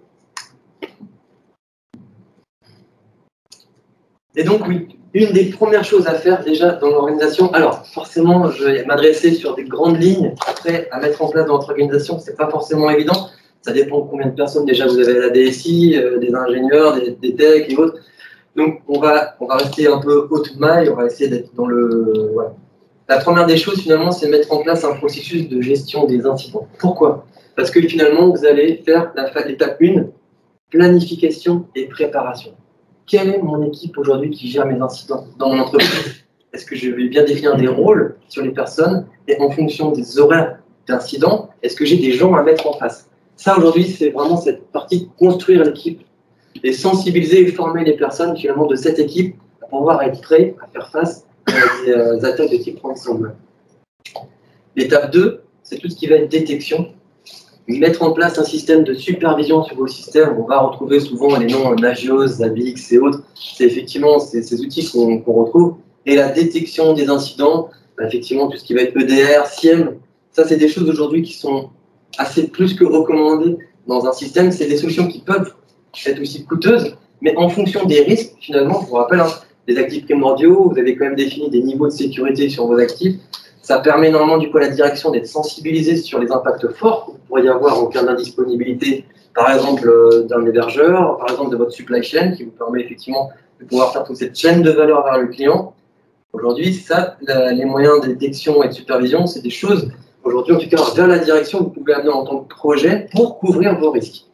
Speaker 1: Et donc, oui, une des premières choses à faire déjà dans l'organisation, alors forcément, je vais m'adresser sur des grandes lignes. Après, à mettre en place dans votre organisation, c'est pas forcément évident. Ça dépend de combien de personnes déjà vous avez à la DSI, des ingénieurs, des techs et autres. Donc, on va rester un peu haute maille, on va essayer d'être dans le... Voilà. La première des choses, finalement, c'est de mettre en place un processus de gestion des incidents. Pourquoi? Parce que finalement, vous allez faire l'étape 1, planification et préparation. Quelle est mon équipe aujourd'hui qui gère mes incidents dans mon entreprise? Est-ce que je vais bien définir des rôles sur les personnes et en fonction des horaires d'incidents, est-ce que j'ai des gens à mettre en face? Ça, aujourd'hui, c'est vraiment cette partie de construire l'équipe et sensibiliser et former les personnes finalement de cette équipe pour pouvoir être prêts à faire face à des attaques de type ransomware. L'étape 2, c'est tout ce qui va être détection. Mettre en place un système de supervision sur vos systèmes. On va retrouver souvent les noms Nagios, Zabbix et autres. C'est effectivement ces outils qu'on retrouve. Et la détection des incidents, effectivement, tout ce qui va être EDR, SIEM, ça, c'est des choses aujourd'hui qui sont assez plus que recommandées dans un système. C'est des solutions qui peuvent être aussi coûteuses, mais en fonction des risques, finalement, je vous rappelle, hein, les actifs primordiaux, vous avez quand même défini des niveaux de sécurité sur vos actifs. Ça permet normalement du coup à la direction d'être sensibilisée sur les impacts forts que vous pourriez avoir en cas d'indisponibilité, par exemple d'un hébergeur, par exemple de votre supply chain, qui vous permet effectivement de pouvoir faire toute cette chaîne de valeur vers le client. Aujourd'hui, ça, les moyens de détection et de supervision, c'est des choses, aujourd'hui en tout cas, vers la direction, vous pouvez amener en tant que projet pour couvrir vos risques.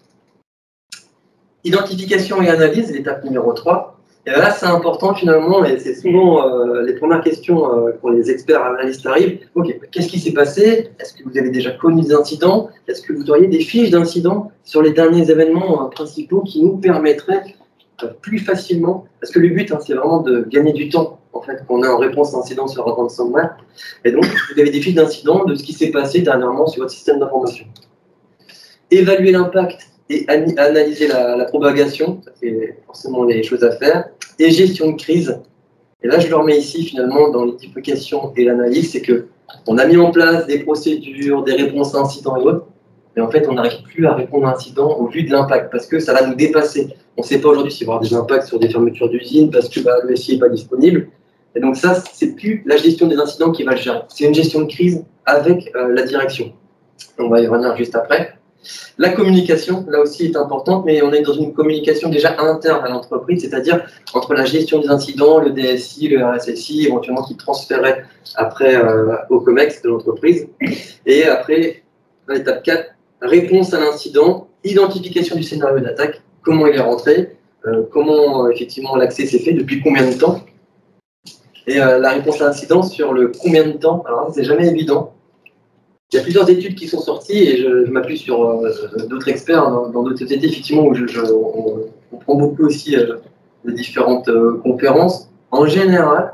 Speaker 1: Identification et analyse, l'étape numéro 3. Et là, c'est important finalement, et c'est souvent les premières questions quand les experts analystes arrivent. Ok, qu'est-ce qui s'est passé? Est-ce que vous avez déjà connu des incidents? Est-ce que vous auriez des fiches d'incidents sur les derniers événements principaux qui nous permettraient plus facilement, parce que le but, hein, c'est vraiment de gagner du temps, en fait, qu'on a en réponse à un incident sur un ransomware. Et donc, vous avez des fiches d'incidents de ce qui s'est passé dernièrement sur votre système d'information. Évaluer l'impact et analyser la propagation, ça fait forcément les choses à faire, et gestion de crise. Et là, je le remets ici, finalement, dans l'identification et l'analyse, c'est qu'on a mis en place des procédures, des réponses à incidents et autres, mais en fait, on n'arrive plus à répondre à un incident au vu de l'impact, parce que ça va nous dépasser. On ne sait pas aujourd'hui s'il va y avoir des impacts sur des fermetures d'usines, parce que le SI n'est pas disponible. Et donc ça, c'est plus la gestion des incidents qui va le gérer. C'est une gestion de crise avec la direction. On va y revenir juste après. La communication, là aussi, est importante, mais on est dans une communication déjà interne à l'entreprise, c'est-à-dire entre la gestion des incidents, le DSI, le RSSI, éventuellement qui transférait après au COMEX de l'entreprise. Et après, l'étape 4, réponse à l'incident, identification du scénario d'attaque, comment il est rentré, comment effectivement l'accès s'est fait, depuis combien de temps. Et la réponse à l'incident sur le combien de temps, alors c'est jamais évident. Il y a plusieurs études qui sont sorties et je m'appuie sur d'autres experts dans d'autres sociétés, effectivement, où on prend beaucoup aussi de différentes conférences. En général,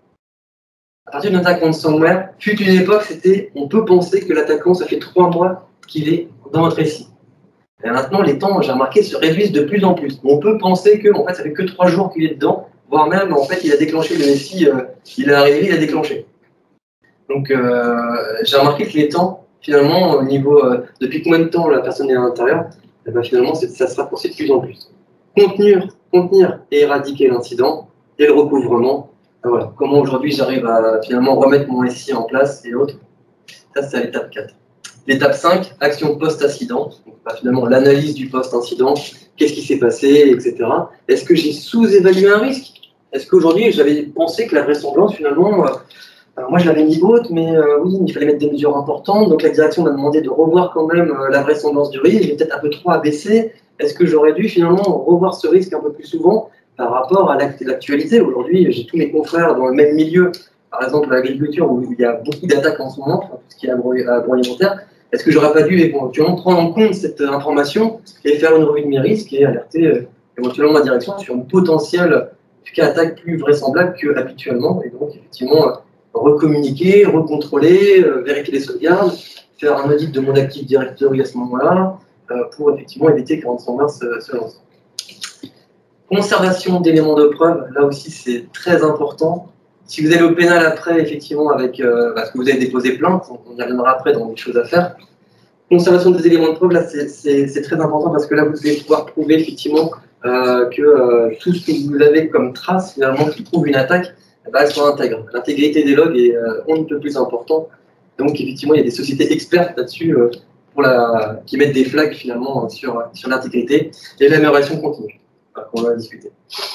Speaker 1: à partir d'une attaque ransomware, fut une époque, c'était, on peut penser que l'attaquant, ça fait 3 mois qu'il est dans votre SI. Et maintenant, les temps, j'ai remarqué, se réduisent de plus en plus. On peut penser que, en fait, ça fait que 3 jours qu'il est dedans, voire même, en fait, il a déclenché le SI, il est arrivé, il a déclenché. Donc, j'ai remarqué que les temps, finalement, au niveau depuis combien de temps la personne est à l'intérieur, eh ben, finalement, ça se rapproche de plus en plus. Contenir et éradiquer l'incident et le recouvrement. Voilà. Comment aujourd'hui j'arrive à finalement remettre mon SI en place et autres. Ça, c'est l'étape 4. L'étape 5, action post-incident. Finalement, l'analyse du post-incident. Qu'est-ce qui s'est passé, etc. Est-ce que j'ai sous-évalué un risque? Est-ce qu'aujourd'hui, j'avais pensé que la vraisemblance, finalement, alors moi, je l'avais mis haute, mais oui, il fallait mettre des mesures importantes. Donc, la direction m'a demandé de revoir quand même la vraisemblance du risque. J'ai peut-être un peu trop abaissé. Est-ce que j'aurais dû finalement revoir ce risque un peu plus souvent par rapport à l'actualité? Aujourd'hui, j'ai tous mes confrères dans le même milieu, par exemple l'agriculture, où il y a beaucoup d'attaques en ce moment, tout ce qui est agroalimentaire. Est-ce que j'aurais pas dû éventuellement prendre en compte cette information et faire une revue de mes risques et alerter éventuellement ma direction sur une potentielle attaque plus vraisemblable qu'habituellement? Et donc, effectivement, recommuniquer, recontrôler, vérifier les sauvegardes, faire un audit de mon Active Directory à ce moment-là, pour effectivement éviter que ransomware se lance. Conservation d'éléments de preuve, là aussi c'est très important. Si vous allez au pénal après, effectivement, avec parce que vous avez déposé plainte, on y reviendra après dans des choses à faire. Conservation des éléments de preuve, là c'est très important parce que là vous allez pouvoir prouver effectivement que tout ce que vous avez comme trace finalement qui prouve une attaque, elle soit intègre. L'intégrité des logs est on ne peut plus important. Donc effectivement il y a des sociétés expertes là-dessus qui mettent des flags finalement sur l'intégrité et l'amélioration continue. On va discuter.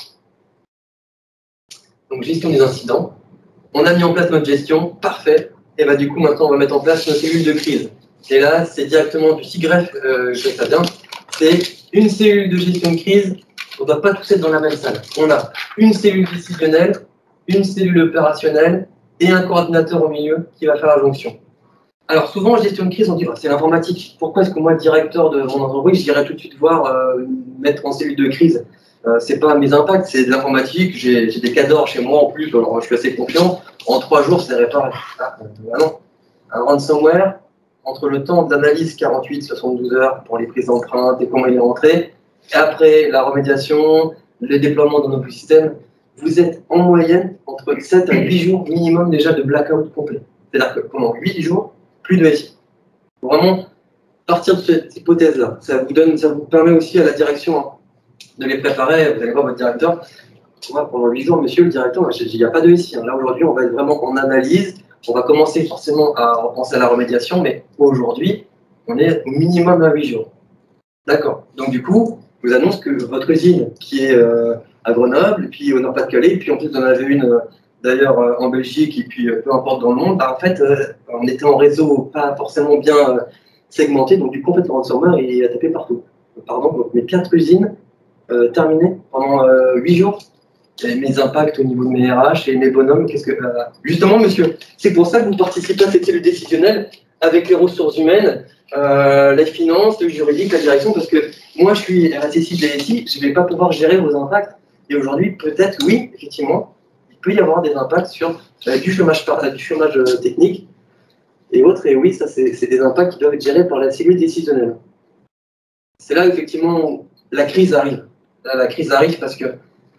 Speaker 1: Donc gestion des incidents. On a mis en place notre gestion, parfait. Et bah du coup maintenant on va mettre en place nos cellules de crise. Et là, c'est directement du SIGREF que ça vient. C'est une cellule de gestion de crise. On ne doit pas tous être dans la même salle. On a une cellule décisionnelle, une cellule opérationnelle et un coordinateur au milieu qui va faire la jonction. Alors souvent, en gestion de crise, on dit oh, c'est l'informatique. Pourquoi est-ce que moi, directeur de mon entreprise, j'irais tout de suite voir mettre en cellule de crise c'est pas mes impacts, c'est de l'informatique. J'ai des cadors chez moi en plus, alors je suis assez confiant. En 3 jours, c'est réparé. Ah non. Un ransomware, entre le temps d'analyse 48-72 heures pour les prises d'empreintes et comment il est rentré, et après la remédiation, le déploiement dans nos systèmes, vous êtes en moyenne entre 7 à 8 jours minimum déjà de blackout complet. C'est-à-dire que pendant 8 jours, plus de SI. Faut vraiment partir de cette hypothèse-là. Ça vous permet aussi à la direction de les préparer. Vous allez voir votre directeur. Pendant 8 jours, monsieur le directeur, il n'y a pas de SI. Là, aujourd'hui, on va être vraiment en analyse. On va commencer forcément à repenser à la remédiation, mais aujourd'hui, on est au minimum à 8 jours. D'accord. Donc, du coup, je vous annonce que votre usine, qui est à Grenoble, et puis au Nord-Pas-de-Calais, et puis en plus, vous en avez une d'ailleurs en Belgique, et puis peu importe dans le monde, en fait, on était en réseau pas forcément bien segmenté, donc du coup, en fait, le ransomware, il a tapé partout. Pardon, donc mes 4 usines terminées pendant 8 jours. Et mes impacts au niveau de mes RH et mes bonhommes, justement, monsieur, c'est pour ça que vous participez à cette cellule décisionnelle avec les ressources humaines, les finances, le juridique, la direction, parce que moi, je suis RSSI de DSI, je ne vais pas pouvoir gérer vos impacts. Et aujourd'hui, peut-être, oui, effectivement, il peut y avoir des impacts sur du chômage technique et autres. Et oui, ça, c'est des impacts qui doivent être gérés par la cellule décisionnelle. C'est là, effectivement, la crise arrive. Là, la crise arrive parce que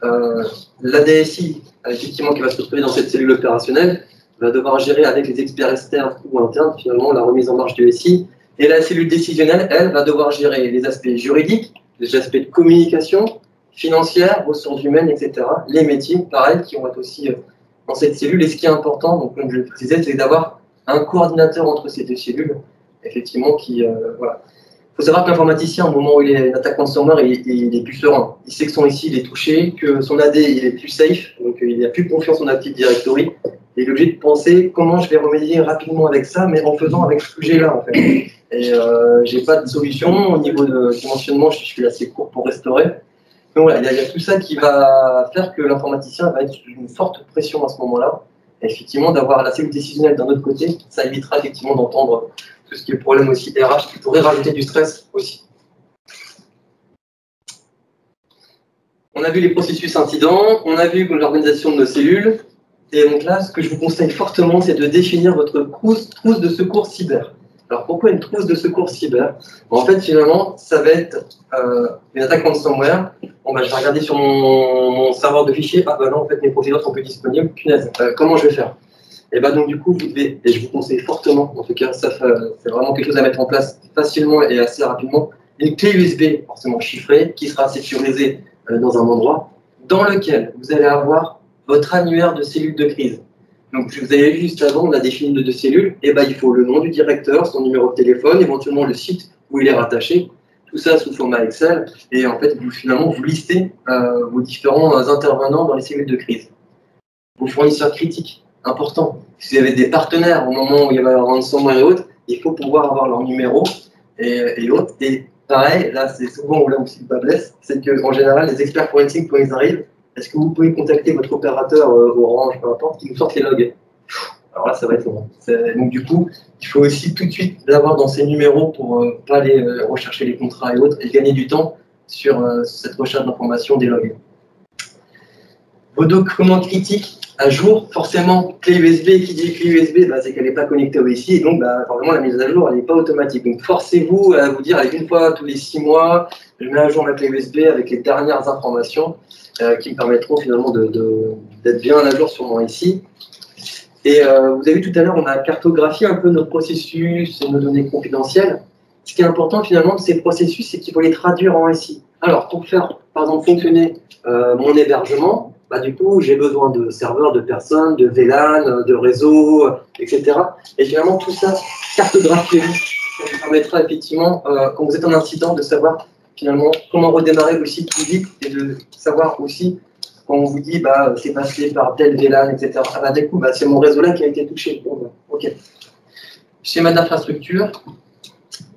Speaker 1: la DSI, effectivement, qui va se retrouver dans cette cellule opérationnelle, va devoir gérer avec les experts externes ou internes, finalement, la remise en marche du SI. Et la cellule décisionnelle, elle, va devoir gérer les aspects juridiques, les aspects de communication, financière, ressources humaines, etc. Les métiers, pareil, qui vont être aussi dans cette cellule. Et ce qui est important, donc, comme je le précisais, c'est d'avoir un coordinateur entre ces 2 cellules, effectivement, qui, voilà. Il faut savoir que l'informaticien, au moment où il est attaquant de ransomware, il est plus serein. Il sait que son SI il est touché, que son AD il est plus safe, donc il n'a plus confiance en Active Directory. Et il est obligé de penser comment je vais remédier rapidement avec ça, mais en faisant avec ce que j'ai là en fait. Et j'ai pas de solution au niveau de dimensionnement, je suis assez court pour restaurer. Donc voilà, il y a tout ça qui va faire que l'informaticien va être sous une forte pression à ce moment-là. Et effectivement, d'avoir la cellule décisionnelle d'un autre côté, ça évitera effectivement d'entendre tout ce qui est problème aussi RH, qui pourrait rajouter du stress aussi. On a vu les processus incidents, on a vu l'organisation de nos cellules, et donc là, ce que je vous conseille fortement, c'est de définir votre trousse de secours cyber. Alors pourquoi une trousse de secours cyber? En fait, finalement, ça va être une attaque ransomware. Bon, je vais regarder sur mon serveur de fichiers. Ah non, en fait, mes procédures sont plus disponibles. Punaise, comment je vais faire? Et donc du coup, vous devez, et je vous conseille fortement, en tout cas, c'est vraiment quelque chose à mettre en place facilement et assez rapidement, une clé USB forcément chiffrée qui sera sécurisée dans un endroit dans lequel vous allez avoir votre annuaire de cellules de crise. Donc, vous avez vu juste avant, on a défini nos 2 cellules, et il faut le nom du directeur, son numéro de téléphone, éventuellement le site où il est rattaché, tout ça sous format Excel, et en fait, finalement, vous listez vos différents intervenants dans les cellules de crise. Vos fournisseurs critiques, important. Si vous avez des partenaires au moment où il y a un ransomware et autres, il faut pouvoir avoir leur numéro et autres. Et pareil, là, c'est souvent là où le bas blesse, c'est qu'en général, les experts forensiques, quand ils arrivent, est-ce que vous pouvez contacter votre opérateur Orange, peu importe, qui nous sorte les logs? Alors là, ça va être long. Donc du coup, il faut aussi tout de suite l'avoir dans ces numéros pour ne pas aller rechercher les contrats et autres et gagner du temps sur cette recherche d'informations des logs. Vos documents critiques à jour, forcément, clé USB, qui dit clé USB, c'est qu'elle n'est pas connectée au SI, et donc forcément la mise à jour, elle n'est pas automatique. Donc forcez-vous à vous dire, allez, une fois tous les 6 mois, je mets à jour ma clé USB avec les dernières informations qui me permettront finalement d'être bien à jour sur mon SI. Et vous avez vu tout à l'heure, on a cartographié un peu nos processus et nos données confidentielles. Ce qui est important finalement de ces processus, c'est qu'il faut les traduire en SI. Alors, pour faire, par exemple, fonctionner mon hébergement, du coup, j'ai besoin de serveurs, de personnes, de VLAN, de réseaux, etc. Et finalement, tout ça, cartographiez-vous. Ça vous permettra effectivement, quand vous êtes en incident, de savoir finalement comment redémarrer le site plus vite et de savoir aussi, quand on vous dit c'est passé par tel VLAN, etc. Du coup, c'est mon réseau là qui a été touché. Bon, ok. Schéma d'infrastructure.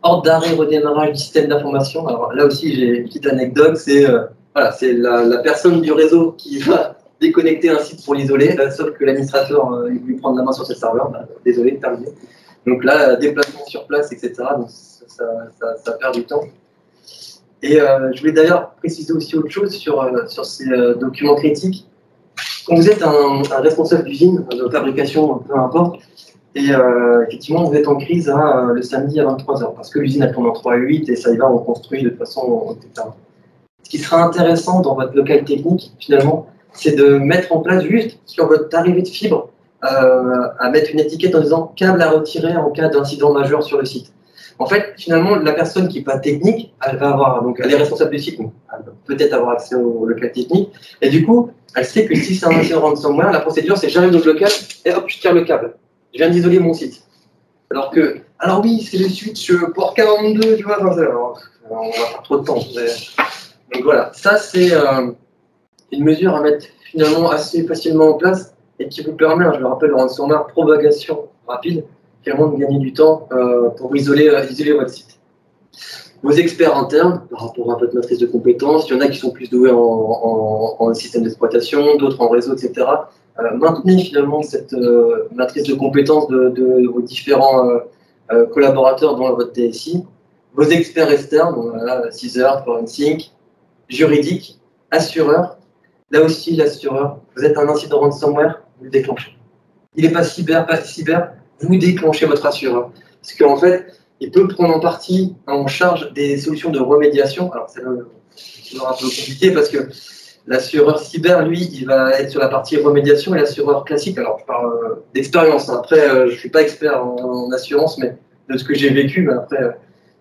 Speaker 1: ordre d'arrêt redémarrage du système d'information. Alors là aussi, j'ai une petite anecdote, c'est voilà, c'est la personne du réseau qui va déconnecter un site pour l'isoler, sauf que l'administrateur il voulait prendre la main sur ce serveur, désolé, terminé. Donc là, déplacement sur place, etc. Donc ça perd du temps. Et je voulais d'ailleurs préciser aussi autre chose sur ces documents critiques. Quand vous êtes un responsable d'usine, de fabrication, peu importe, et effectivement, vous êtes en crise le samedi à 23h, parce que l'usine elle tourne en 3 à 8 et ça y va, on construit de toute façon, etc. Ce qui sera intéressant dans votre local technique, finalement, c'est de mettre en place juste sur votre arrivée de fibre, à mettre une étiquette en disant câble à retirer en cas d'incident majeur sur le site. En fait, finalement, la personne qui n'est pas technique, elle va avoir, donc elle est responsable du site, donc elle va peut-être avoir accès au local technique, et du coup, elle sait que si c'est un incident ransomware, la procédure c'est j'arrive dans le local et hop, je tire le câble. Je viens d'isoler mon site. Alors oui, c'est le switch port 42, tu vois, on va faire trop de temps. Donc voilà, ça c'est une mesure à mettre finalement assez facilement en place et qui vous permet, je le rappelle, le ransomware propagation rapide, finalement de gagner du temps pour isoler votre site. Vos experts internes, par rapport à votre matrice de compétences, il y en a qui sont plus doués en système d'exploitation, d'autres en réseau, etc. Maintenez finalement cette matrice de compétences de vos différents collaborateurs dans votre DSI. Vos experts externes, donc, voilà, 6 heures, forensic, juridique, assureur. Là aussi, l'assureur, vous êtes un incident ransomware, vous le déclenchez. Il n'est pas cyber, vous déclenchez votre assureur. Parce qu'en fait, il peut prendre en charge des solutions de remédiation. Alors, c'est un peu compliqué parce que l'assureur cyber, lui, il va être sur la partie remédiation et l'assureur classique. Alors, je parle d'expérience. Après, je ne suis pas expert en assurance, mais de ce que j'ai vécu, mais après.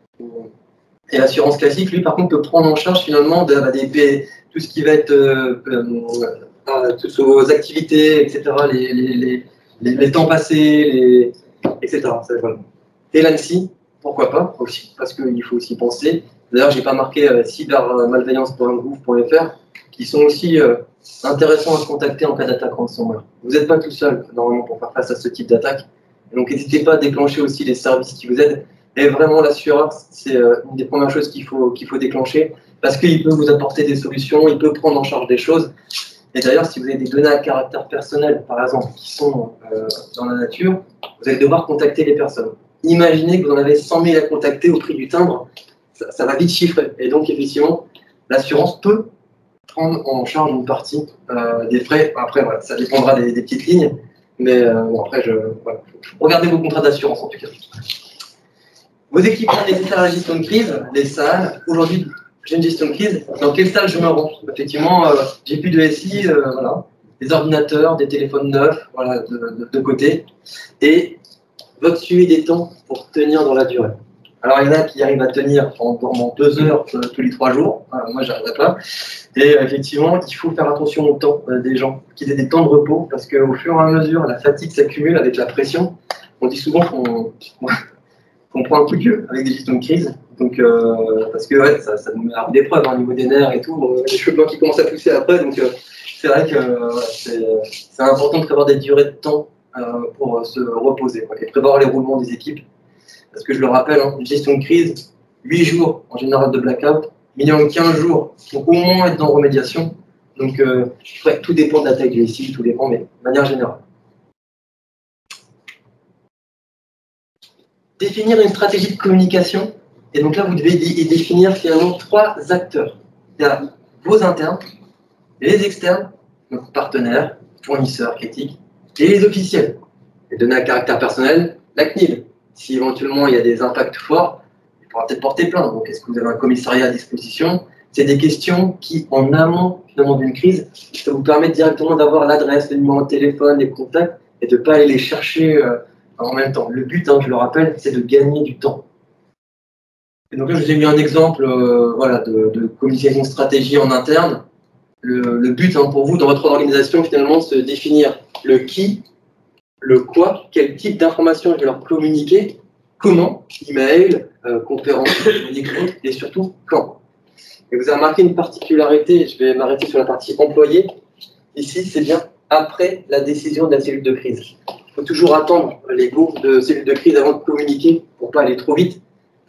Speaker 1: Et l'assurance classique, lui, par contre, peut prendre en charge finalement tout ce qui va être toutes vos activités, etc., les temps passés, etc. Voilà. Et l'ANSSI, pourquoi pas aussi, parce qu'il faut aussi penser. D'ailleurs, je n'ai pas marqué cybermalveillance.gouv.fr, qui sont aussi intéressants à se contacter en cas d'attaque ransomware. Vous n'êtes pas tout seul, normalement, pour faire face à ce type d'attaque. Donc, n'hésitez pas à déclencher aussi les services qui vous aident. Et vraiment, l'assureur, c'est une des premières choses qu'il faut déclencher, parce qu'il peut vous apporter des solutions, il peut prendre en charge des choses. Et d'ailleurs, si vous avez des données à caractère personnel, par exemple, qui sont dans la nature, vous allez devoir contacter les personnes. Imaginez que vous en avez 100 000 à contacter au prix du timbre, ça va vite chiffrer. Et donc, effectivement, l'assurance peut prendre en charge une partie des frais. Après, voilà, ça dépendra des petites lignes. Mais bon, après, regardez vos contrats d'assurance, en tout cas. Vos équipements nécessaires à la gestion de crise, les salles. Aujourd'hui, j'ai une gestion de crise. Dans quelle salle je me rends? Effectivement, j'ai plus de SI, voilà. Des ordinateurs, des téléphones neufs, voilà, de côté. Et votre suivi des temps pour tenir dans la durée. Alors, il y en a qui arrivent à tenir en dormant 2 heures tous les 3 jours. Moi, j'arriverai pas. Et effectivement, il faut faire attention au temps des gens, qu'ils aient des temps de repos, parce qu'au fur et à mesure, la fatigue s'accumule avec la pression. On dit souvent qu'on prend un coup de vieux avec des gestions de crise. Donc, parce que ouais, ça nous met à rude épreuve au niveau des nerfs et tout. Les cheveux blancs qui commencent à pousser après. Donc, c'est vrai que c'est important de prévoir des durées de temps pour se reposer et prévoir les roulements des équipes. Parce que je le rappelle, une gestion de crise, 8 jours en général de blackout, minimum 15 jours pour au moins être dans remédiation. Donc, tout dépend de la taille du SI, tout dépend, mais de manière générale. Définir une stratégie de communication. Et donc là, vous devez définir finalement 3 acteurs. Il y a vos internes, les externes, donc partenaires, fournisseurs critiques, et les officiels. Les données à caractère personnel, la CNIL. Si éventuellement il y a des impacts forts, il faudra peut-être porter plainte. Donc, est-ce que vous avez un commissariat à disposition? C'est des questions qui, en amont finalement d'une crise, ça vous permet directement d'avoir l'adresse, le numéro de téléphone, les contacts, et de ne pas aller les chercher en même temps. Le but, je le rappelle, c'est de gagner du temps. Et donc là, je vous ai mis un exemple voilà, de communication de stratégie en interne. Le but pour vous, dans votre organisation, finalement, c'est de définir le qui, le quoi, quel type d'informations je vais leur communiquer, comment, email, conférence, et surtout quand. Et vous avez remarqué une particularité, je vais m'arrêter sur la partie employé. Ici, c'est bien après la décision de la cellule de crise. Il faut toujours attendre les go de cellule de crise avant de communiquer pour ne pas aller trop vite,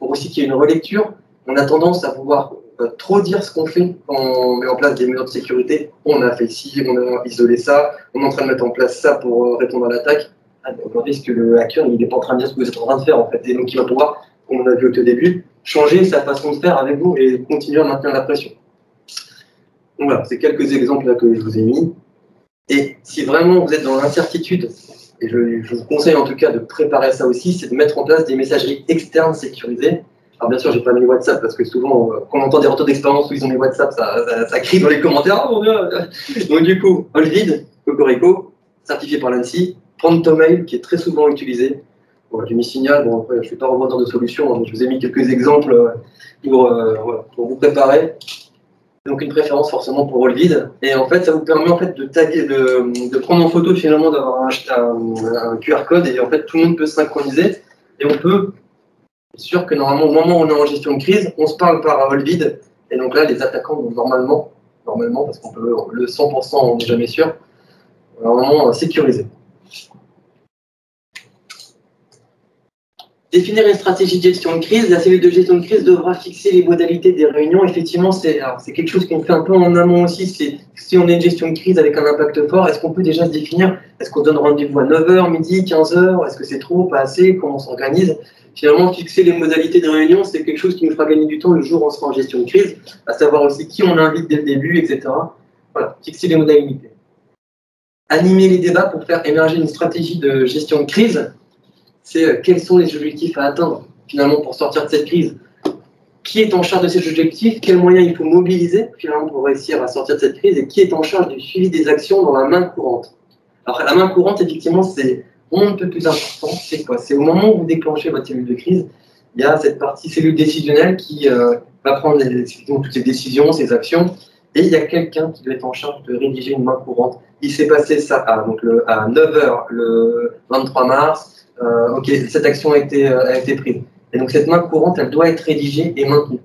Speaker 1: pour aussi qu'il y ait une relecture. On a tendance à vouloir trop dire ce qu'on fait quand on met en place des mesures de sécurité. On a fait ci, on a isolé ça, on est en train de mettre en place ça pour répondre à l'attaque. Aujourd'hui, ce que le hacker, il n'est pas en train de dire ce que vous êtes en train de faire, en fait. Et donc, il va pouvoir, comme on a vu au tout début, changer sa façon de faire avec vous et continuer à maintenir la pression. Donc voilà, c'est quelques exemples là que je vous ai mis. Et si vraiment vous êtes dans l'incertitude, et je vous conseille en tout cas de préparer ça aussi, c'est de mettre en place des messageries externes sécurisées. Alors bien sûr, j'ai pas mis WhatsApp parce que souvent, quand on entend des retours d'expérience où ils ont mis WhatsApp, ça crie dans les commentaires. Oh mon Dieu. Donc du coup, Olvid, Cocorico, certifié par l'ANSSI, Prontomail qui est très souvent utilisé. Bon, j'ai mis Signal, bon après je ne suis pas revendeur de solutions, mais je vous ai mis quelques exemples pour vous préparer. Donc une préférence forcément pour Olvid. Et en fait, ça vous permet en fait de taguer, de prendre en photo finalement, d'avoir un QR code et en fait tout le monde peut se synchroniser. Et on peut, c'est sûr que normalement au moment où on est en gestion de crise, on se parle par Olvid. Et donc là, les attaquants vont normalement, parce qu'on peut le 100%, on n'est jamais sûr, normalement sécuriser. Définir une stratégie de gestion de crise. La cellule de gestion de crise devra fixer les modalités des réunions. Effectivement, c'est quelque chose qu'on fait un peu en amont aussi. Si on est une gestion de crise avec un impact fort, est-ce qu'on peut déjà se définir? Est-ce qu'on donne rendez-vous à 9h, midi, 15h? Est-ce que c'est trop, pas assez? Comment on s'organise? Finalement, fixer les modalités de réunion, c'est quelque chose qui nous fera gagner du temps le jour où on sera en gestion de crise, à savoir aussi qui on invite dès le début, etc. Voilà, fixer les modalités. Animer les débats pour faire émerger une stratégie de gestion de crise. C'est quels sont les objectifs à atteindre, finalement, pour sortir de cette crise. Qui est en charge de ces objectifs? Quels moyens il faut mobiliser, finalement, pour réussir à sortir de cette crise? Et qui est en charge du suivi des actions dans la main courante? Alors, la main courante, effectivement, c'est un peu plus important. C'est quoi? C'est au moment où vous déclenchez votre cellule de crise, il y a cette partie cellule décisionnelle qui va prendre toutes ces décisions, ces actions. Et il y a quelqu'un qui doit être en charge de rédiger une main courante. Il s'est passé ça à 9h le 23 mars. Ok, cette action a été prise. Et donc cette main courante, elle doit être rédigée et maintenue.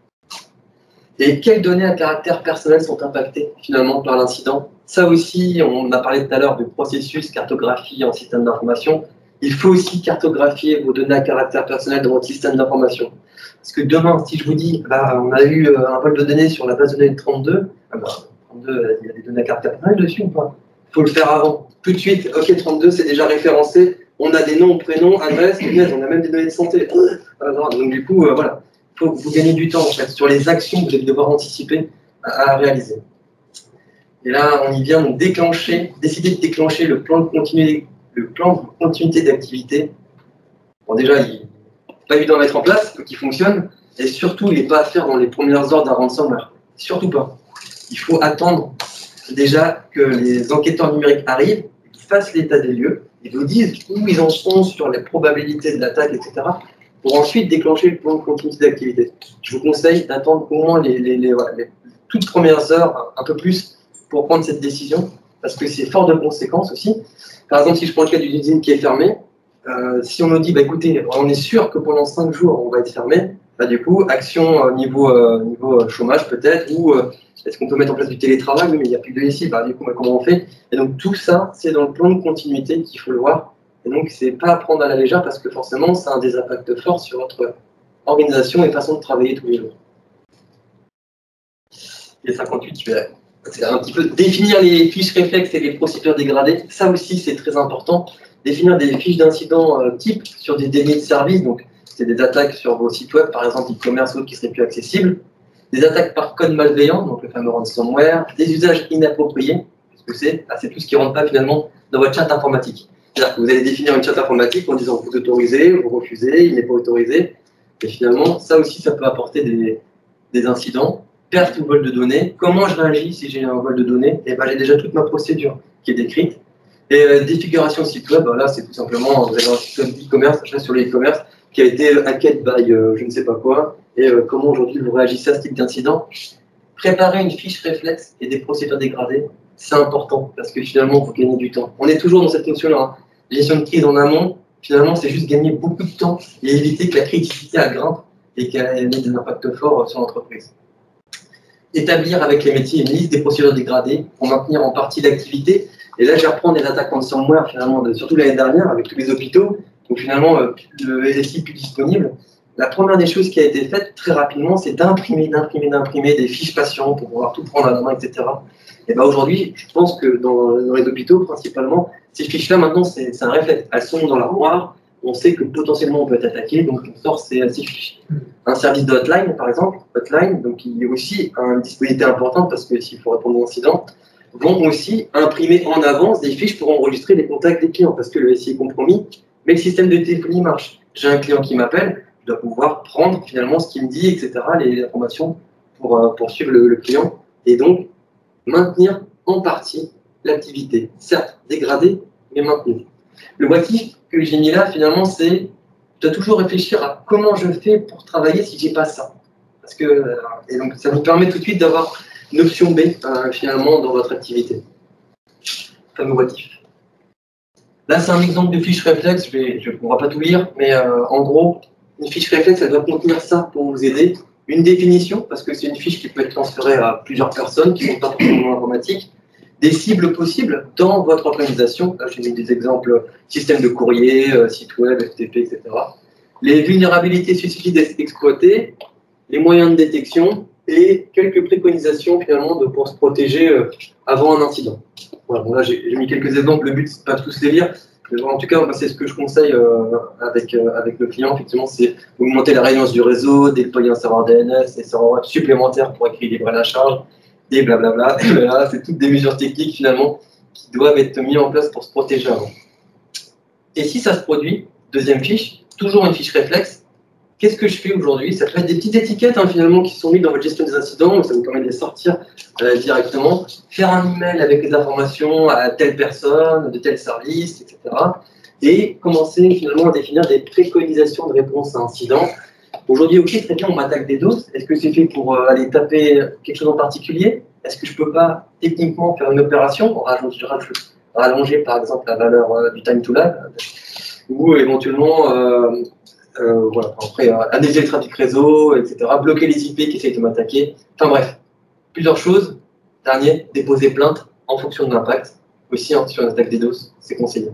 Speaker 1: Et quelles données à caractère personnel sont impactées finalement par l'incident? Ça aussi, on a parlé tout à l'heure du processus cartographie en système d'information. Il faut aussi cartographier vos données à caractère personnel dans votre système d'information. Parce que demain, si je vous dis, on a eu un vol de données sur la base de données 32, 32, il y a des données à caractère personnel dessus ou pas? Il faut le faire avant. Tout de suite, ok, 32, c'est déjà référencé. On a des noms, prénoms, adresses, on a même des données de santé. Donc du coup, voilà, il faut que vous gagnez du temps en fait, sur les actions que vous allez devoir anticiper à réaliser. Et là, on y vient, donc décider de déclencher le plan de continuité d'activité. Bon, déjà, il n'est pas évident à mettre en place, donc il fonctionne, et surtout, il n'est pas à faire dans les premières heures d'un ransomware. Surtout pas. Il faut attendre déjà que les enquêteurs numériques arrivent, fassent l'état des lieux, ils vous disent où ils en sont sur les probabilités de l'attaque, etc., pour ensuite déclencher le plan de continuité d'activité. Je vous conseille d'attendre au moins les toutes premières heures, un peu plus, pour prendre cette décision, parce que c'est fort de conséquences aussi. Par exemple, si je prends le cas d'une usine qui est fermée, si on nous dit, écoutez, on est sûr que pendant 5 jours, on va être fermé, du coup, action niveau chômage peut-être, ou est-ce qu'on peut mettre en place du télétravail? Oui, mais il n'y a plus de ici, du coup, comment on fait? Et donc, tout ça, c'est dans le plan de continuité qu'il faut le voir. Et donc, c'est pas à prendre à la légère parce que forcément, ça a des impacts forts sur votre organisation et façon de travailler tous les jours. Et 58, c'est un petit peu définir les fiches réflexes et les procédures dégradées. Ça aussi, c'est très important. Définir des fiches d'incident type sur des dénis de service. Donc, c'est des attaques sur vos sites web, par exemple, e-commerce ou autres qui seraient plus accessibles. Des attaques par code malveillant, donc le fameux ransomware. Des usages inappropriés. Qu'est-ce que c'est? C'est tout ce qui ne rentre pas finalement dans votre chat informatique. C'est-à-dire que vous allez définir une chat informatique en disant vous autorisez, vous refusez, il n'est pas autorisé. Et finalement, ça aussi, ça peut apporter des incidents. Perte ou vol de données. Comment je réagis si j'ai un vol de données? J'ai déjà toute ma procédure qui est décrite. Et défiguration de site web, là, c'est tout simplement, vous avez un site web e-commerce, je reste sur le e-commerce, qui a été hacked by je ne sais pas quoi, et comment aujourd'hui vous réagissez à ce type d'incident. Préparer une fiche réflexe et des procédures dégradées, c'est important, parce que finalement, vous gagnez du temps. On est toujours dans cette notion-là. Gestion de crise en amont, finalement, c'est juste gagner beaucoup de temps et éviter que la criticité grimpe et qu'elle ait des impacts forts sur l'entreprise. Établir avec les métiers une liste des procédures dégradées pour maintenir en partie l'activité. Et là, je vais reprendre les attaques ransomware, finalement, surtout l'année dernière, avec tous les hôpitaux. Donc finalement, le SSI plus disponible. la première des choses qui a été faite très rapidement, c'est d'imprimer des fiches patients pour pouvoir tout prendre à la main, etc. Et ben aujourd'hui, je pense que dans les hôpitaux, principalement, ces fiches-là, maintenant, c'est un réflexe. Elles sont dans l'armoire, on sait que potentiellement on peut être attaqué, donc on sort ces fiches. Un service de hotline, par exemple, donc il y a aussi une disponibilité importante parce que s'il faut répondre aux incidents, vont aussi imprimer en avance des fiches pour enregistrer les contacts des clients parce que le SI est compromis, mais le système de téléphonie marche. J'ai un client qui m'appelle, je dois pouvoir prendre finalement ce qu'il me dit, etc., les informations pour suivre le client et donc maintenir en partie l'activité. Certes, dégradée, mais maintenue. Le motif que j'ai mis là, finalement, c'est je dois toujours réfléchir à comment je fais pour travailler si j'ai pas ça. Parce que, et donc, ça vous permet tout de suite d'avoir une option B, finalement, dans votre activité. Fameux motif. Là, c'est un exemple de fiche réflexe. Je ne pourrai pas tout lire, mais en gros, une fiche réflexe, elle doit contenir ça pour vous aider. Une définition, parce que c'est une fiche qui peut être transférée à plusieurs personnes qui ne sont pas forcément informatiques. Des cibles possibles dans votre organisation. Là, j'ai mis des exemples système de courrier, site web, FTP, etc. Les vulnérabilités susceptibles d'être exploitées, les moyens de détection et quelques préconisations finalement pour se protéger avant un incident. Voilà, bon, là, j'ai mis quelques exemples. Le but, c'est pas tous les lire. En tout cas, c'est ce que je conseille avec le client. Effectivement, c'est augmenter la résilience du réseau, déployer un serveur DNS, des serveurs web supplémentaires pour équilibrer la charge, et blablabla. Et voilà, c'est toutes des mesures techniques finalement qui doivent être mises en place pour se protéger avant. Et si ça se produit, deuxième fiche, toujours une fiche réflexe. Qu'est-ce que je fais aujourd'hui? Ça peut être des petites étiquettes finalement qui sont mises dans votre gestion des incidents, ça vous permet de les sortir directement. Faire un email avec les informations à telle personne, de tel service, etc. Et commencer finalement à définir des préconisations de réponse à incident. Aujourd'hui, ok, très bien, on m'attaque des DOS. Est-ce que c'est fait pour aller taper quelque chose en particulier? Est-ce que je ne peux pas techniquement faire une opération, rallonger par exemple la valeur du time to lag, ou éventuellement voilà, après analyser le trafic réseau, etc., bloquer les IP qui essayent de m'attaquer. Enfin bref, plusieurs choses. Dernier, déposer plainte en fonction de l'impact. Aussi, sur une attaque des DOS, c'est conseillé.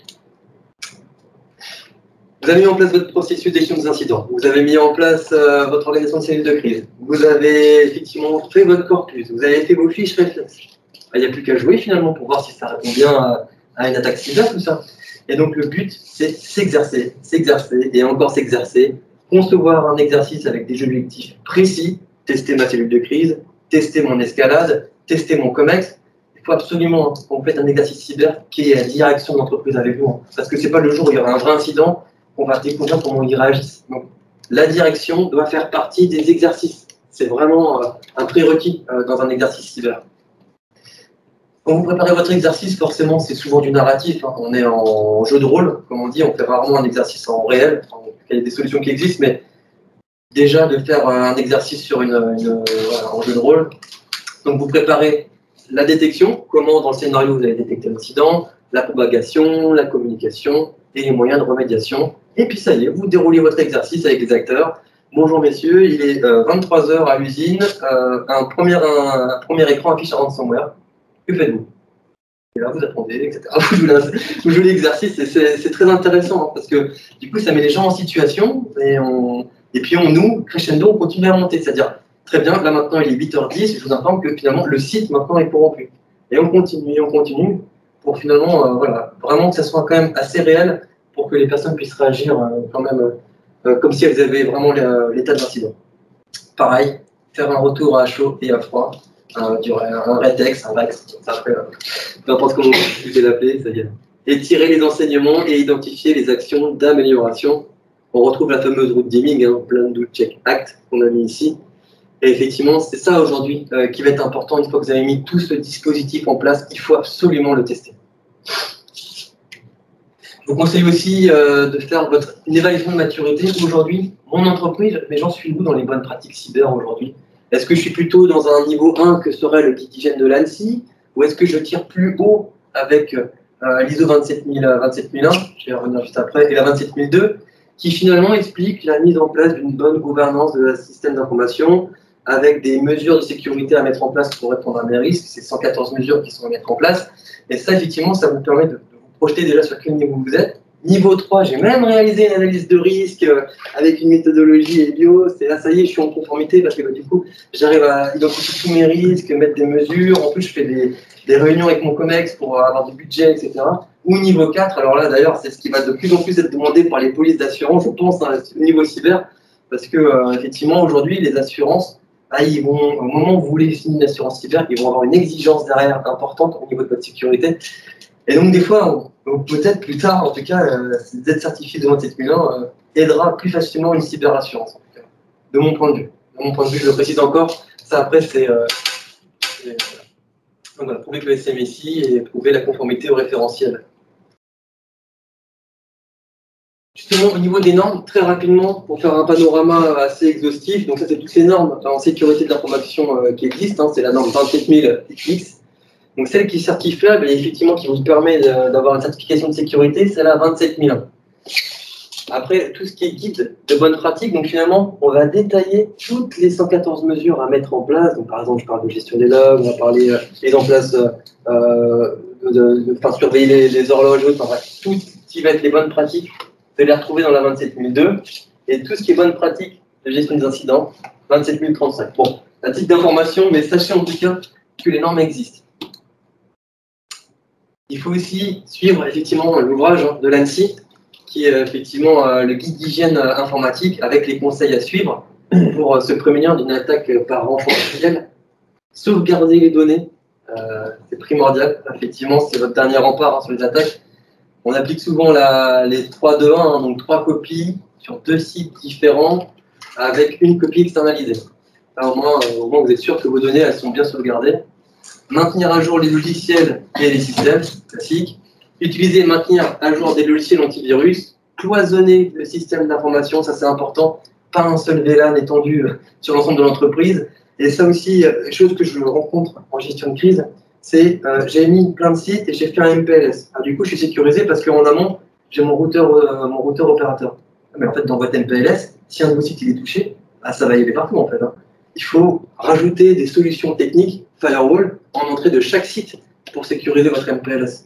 Speaker 1: Vous avez mis en place votre processus de gestion des incidents. Vous avez mis en place votre organisation de cellule de crise. Vous avez effectivement fait votre corpus. Vous avez fait vos fiches réflexes. Il n'y a plus qu'à jouer finalement pour voir si ça répond bien à une attaque cyber, tout ça. Et donc le but, c'est s'exercer et encore s'exercer, concevoir un exercice avec des objectifs précis, tester ma cellule de crise, tester mon escalade, tester mon COMEX. Il faut absolument qu'on fasse un exercice cyber qui est à la direction de l'entreprise avec vous. Parce que ce n'est pas le jour où il y aura un vrai incident qu'on va découvrir comment ils réagissent. Donc, la direction doit faire partie des exercices. C'est vraiment un prérequis dans un exercice cyber. Quand vous préparez votre exercice, forcément, c'est souvent du narratif. Hein. On est en jeu de rôle, comme on dit, on fait rarement un exercice en réel. Enfin, il y a des solutions qui existent, mais déjà de faire un exercice sur en jeu de rôle. Donc, vous préparez la détection, comment dans le scénario vous allez détecter l'incident, la propagation, la communication et les moyens de remédiation. Et puis ça y est, vous déroulez votre exercice avec les acteurs. Bonjour messieurs, il est 23 h à l'usine, un premier écran affiche un ransomware. Que faites-vous? Et là, vous attendez, etc. Vous jouez l'exercice et c'est très intéressant hein, parce que du coup, ça met les gens en situation et puis nous, crescendo, on continue à monter. C'est-à-dire, très bien, là maintenant, il est 8h10, je vous informe que finalement, le site maintenant est corrompu. Et on continue pour finalement, voilà, vraiment que ça soit quand même assez réel pour que les personnes puissent réagir quand même comme si elles avaient vraiment l'état de l'incident. Pareil, faire un retour à chaud et à froid. Un rétex, un VAX, après, peu importe comment vous pouvez l'appeler, ça y est. Et tirer les enseignements et identifier les actions d'amélioration. On retrouve la fameuse route Deming, hein, Plan, Do, Check, Act, qu'on a mis ici. Et effectivement, c'est ça aujourd'hui qui va être important. Une fois que vous avez mis tout ce dispositif en place, il faut absolument le tester. Je vous conseille aussi de faire une évaluation de maturité. Aujourd'hui, mon entreprise, mais j'en suis où dans les bonnes pratiques cyber aujourd'hui? Est-ce que je suis plutôt dans un niveau 1 que serait le DigiGen de l'ANSSI, ou est-ce que je tire plus haut avec l'ISO 27001, je vais revenir juste après, et la 27002, qui finalement explique la mise en place d'une bonne gouvernance de la système d'information avec des mesures de sécurité à mettre en place pour répondre à mes risques. C'est 114 mesures qui sont à mettre en place. Et ça, effectivement, ça vous permet de vous projeter déjà sur quel niveau vous êtes Niveau 3, j'ai même réalisé une analyse de risque avec une méthodologie EBIO. C'est là, ça y est, je suis en conformité parce que du coup, j'arrive à identifier tous mes risques, mettre des mesures. En plus, je fais des réunions avec mon COMEX pour avoir du budget, etc. Ou niveau 4, alors là, d'ailleurs, c'est ce qui va de plus en plus être demandé par les polices d'assurance, je pense, hein, au niveau cyber, parce que, effectivement, aujourd'hui, les assurances, ils vont, au moment où vous voulez signer une assurance cyber, ils vont avoir une exigence derrière importante au niveau de votre sécurité. Et donc, des fois, peut-être plus tard, en tout cas, d'être certifié de 27001 aidera plus facilement une cyberassurance, en tout cas, de mon point de vue. De mon point de vue, je le précise encore, ça après, c'est voilà, prouver que le SMSI et prouver la conformité au référentiel. Justement, au niveau des normes, très rapidement, pour faire un panorama assez exhaustif, donc ça, c'est toutes les normes en sécurité de l'information qui existent, hein, c'est la norme 27000 XX. Donc celle qui est certifiable et effectivement qui vous permet d'avoir une certification de sécurité, c'est la 27001. Après, tout ce qui est guide de bonne pratique, donc finalement, on va détailler toutes les 114 mesures à mettre en place. Donc par exemple, je parle de gestion des logs, on va parler mise en place surveiller les horloges, enfin bref, tout ce qui va être les bonnes pratiques, vous allez les retrouver dans la 27002. Et tout ce qui est bonne pratique de gestion des incidents, 27035. Bon, un titre d'information, mais sachez en tout cas que les normes existent. Il faut aussi suivre effectivement l'ouvrage de l'ANSSI, qui est effectivement le guide d'hygiène informatique avec les conseils à suivre pour se prémunir d'une attaque par renfort. Sauvegarder les données, c'est primordial. Effectivement, c'est votre dernier rempart sur les attaques. On applique souvent les 3-2-1, hein, donc 3 copies sur 2 sites différents avec une copie externalisée. Au moins, vous êtes sûr que vos données elles sont bien sauvegardées. Maintenir à jour les logiciels et les systèmes, classiques. Utiliser et maintenir à jour des logiciels antivirus. Cloisonner le système d'information, ça c'est important. Pas un seul VLAN étendu sur l'ensemble de l'entreprise. Et ça aussi, chose que je rencontre en gestion de crise, c'est j'ai mis plein de sites et j'ai fait un MPLS. Du coup, je suis sécurisé parce qu'en amont, j'ai mon routeur opérateur. Mais en fait, dans votre MPLS, si un de vos sites il est touché, ça va y aller partout en fait. Hein. Il faut rajouter des solutions techniques, firewall, en entrée de chaque site pour sécuriser votre MPLS.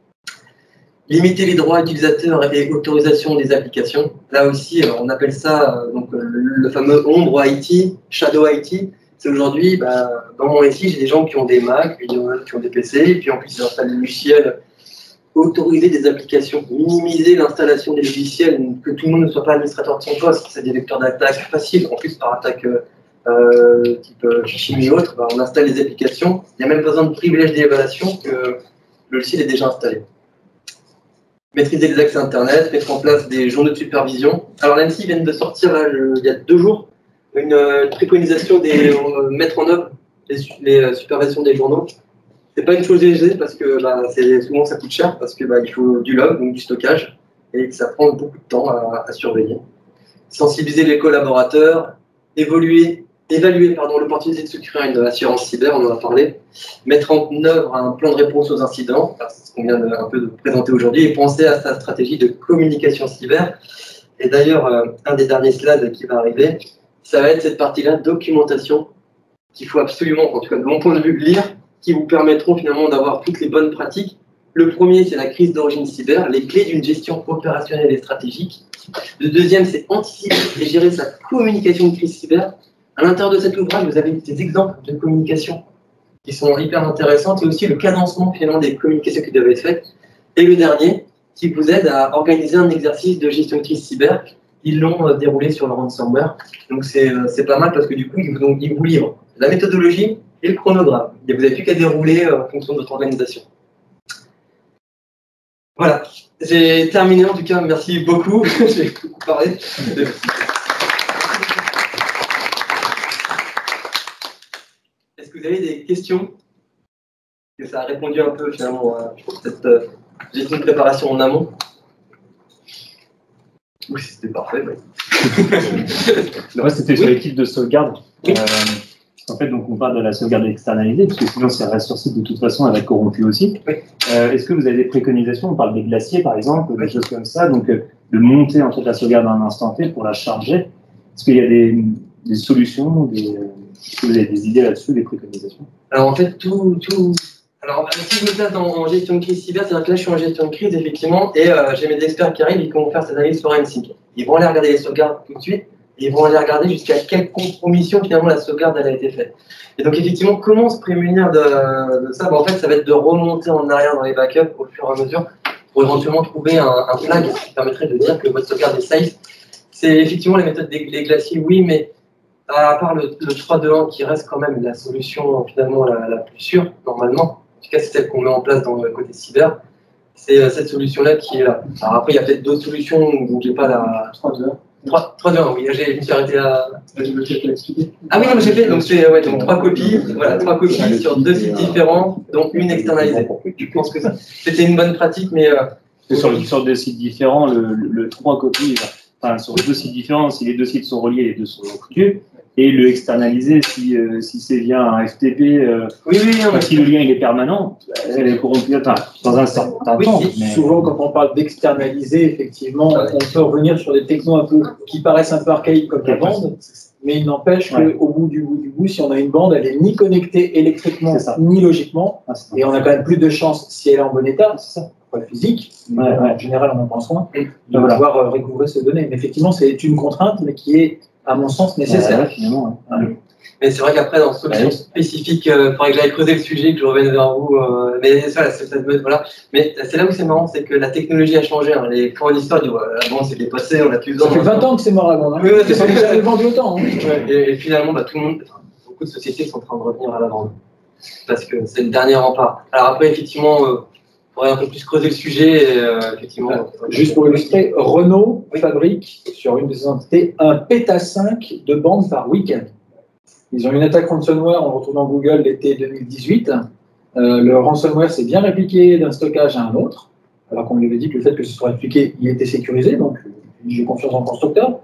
Speaker 1: Limiter les droits utilisateurs et autorisation des applications. Là aussi, on appelle ça donc, le fameux ombre IT, shadow IT. C'est aujourd'hui, dans mon IT, j'ai des gens qui ont des Mac, qui ont des PC, et puis en plus ils installent des logiciels, autoriser des applications, minimiser l'installation des logiciels, que tout le monde ne soit pas administrateur de son poste, c'est des vecteurs d'attaque faciles, en plus par attaque type phishing ou autre, on installe les applications, il n'y a même pas besoin de privilège d'évaluation que le logiciel est déjà installé. Maîtriser les accès Internet, mettre en place des journaux de supervision. Alors l'ANSSI vient de sortir, là, il y a 2 jours, une préconisation de mettre en œuvre les supervisions des journaux. C'est pas une chose aisée parce que souvent ça coûte cher, parce que il faut du log, donc du stockage, et que ça prend beaucoup de temps à surveiller. Sensibiliser les collaborateurs, évaluer l'opportunité de se créer une assurance cyber, on en a parlé, mettre en œuvre un plan de réponse aux incidents, c'est ce qu'on vient un peu de présenter aujourd'hui, et penser à sa stratégie de communication cyber. Et d'ailleurs, un des derniers slides qui va arriver, ça va être cette partie-là, documentation, qu'il faut absolument, en tout cas de mon point de vue, lire, qui vous permettront finalement d'avoir toutes les bonnes pratiques. Le premier, c'est la crise d'origine cyber, les clés d'une gestion opérationnelle et stratégique. Le deuxième, c'est anticiper et gérer sa communication de crise cyber. À l'intérieur de cet ouvrage, vous avez des exemples de communication qui sont hyper intéressantes et aussi le cadencement finalement des communications qui doivent être faites. Et le dernier, qui vous aide à organiser un exercice de gestion de crise cyber. Ils l'ont déroulé sur le ransomware. Donc c'est pas mal parce que du coup, ils vous livrent la méthodologie et le chronogramme. Et vous n'avez plus qu'à dérouler en fonction de votre organisation. Voilà, j'ai terminé en tout cas, merci beaucoup. J'ai beaucoup parlé. Est-ce que vous avez des questions? Est-ce que ça a répondu un peu finalement à cette gestion de préparation en amont? Oui, c'était parfait.
Speaker 3: Moi, c'était sur l'équipe de sauvegarde. En fait, donc on parle de la sauvegarde externalisée, parce que sinon, si elle reste sur site, de toute façon, elle va être corrompue aussi. Oui. Est-ce que vous avez des préconisations? On parle des glaciers, par exemple, des choses comme ça, donc de monter en fait la sauvegarde à un instant T pour la charger. Est-ce qu'il y a des solutions, est-ce que vous avez des idées là-dessus, des préconisations?
Speaker 1: Alors en fait, Alors, si je me place en gestion de crise cyber, c'est-à-dire que là, je suis en gestion de crise, effectivement, et j'ai mes experts qui arrivent et qui vont faire cette analyse forensique. Ils vont aller regarder les sauvegardes tout de suite, et ils vont aller regarder jusqu'à quelle compromission, finalement, la sauvegarde elle a été faite. Et donc, effectivement, comment se prémunir de ça? En fait, ça va être de remonter en arrière dans les backups au fur et à mesure pour éventuellement trouver un flag qui permettrait de dire que votre sauvegarde est safe. C'est effectivement les méthodes des glaciers, oui, mais à part le 3-2-1 qui reste quand même la solution finalement la plus sûre, normalement, en tout cas c'est celle qu'on met en place dans le côté cyber, c'est cette solution-là qui est là. Alors après, il y a peut-être d'autres solutions où j'ai pas la
Speaker 2: 3-2-1.
Speaker 1: 3-2-1, oui, je me suis arrêté à...
Speaker 2: expliqué.
Speaker 1: Ah oui, non, mais j'ai fait, donc c'est donc 3 copies, voilà, 3 copies sur 2 sites différents, dont une externalisée. Je pense que c'était une bonne pratique, mais...
Speaker 3: Sur 2 sites différents, le 3 copies, enfin sur 2 sites différents, si les 2 sites sont reliés, les 2 sont inclus. Et le externaliser, si c'est via un FTP, si le lien il est permanent, elle est corrompue dans un certain temps.
Speaker 4: Mais... Souvent, quand on parle d'externaliser, effectivement, on peut revenir sur des technos qui paraissent un peu archaïques comme la bande, mais il n'empêche qu'au bout du bout, si on a une bande, elle n'est ni connectée électriquement, ni logiquement, et on a quand même plus de chances, si elle est en bon état, pas physique, en général on en prend soin, de pouvoir recouvrer ces données. Mais effectivement, c'est une contrainte, mais qui est à mon sens nécessaire.
Speaker 3: Finalement,
Speaker 1: Mais c'est vrai qu'après, dans ce solution spécifique, il faudrait que j'aille creuser le sujet, que je revienne vers vous. Mais voilà. Mais c'est là où c'est marrant, c'est que la technologie a changé. Hein. Les fournisseurs disent la bande c'est dépassé, on a plus besoin.
Speaker 4: Ça fait 20 ans que c'est mort la bande.
Speaker 1: Oui, c'est ça.
Speaker 4: Déjà vendu autant. Hein.
Speaker 1: Et finalement, tout le monde, beaucoup de sociétés sont en train de revenir à la bande. Parce que c'est le dernier rempart. Alors après, effectivement, il faudrait un peu plus creuser le sujet. Et, effectivement,
Speaker 4: juste pour illustrer, Renault fabrique sur une de ses entités un Peta 5 de bande par week-end. Ils ont une attaque ransomware, on le retrouve dans Google l'été 2018. Le ransomware s'est bien répliqué d'un stockage à un autre, alors qu'on lui avait dit que le fait que ce soit répliqué, il était sécurisé, donc j'ai confiance en le constructeur.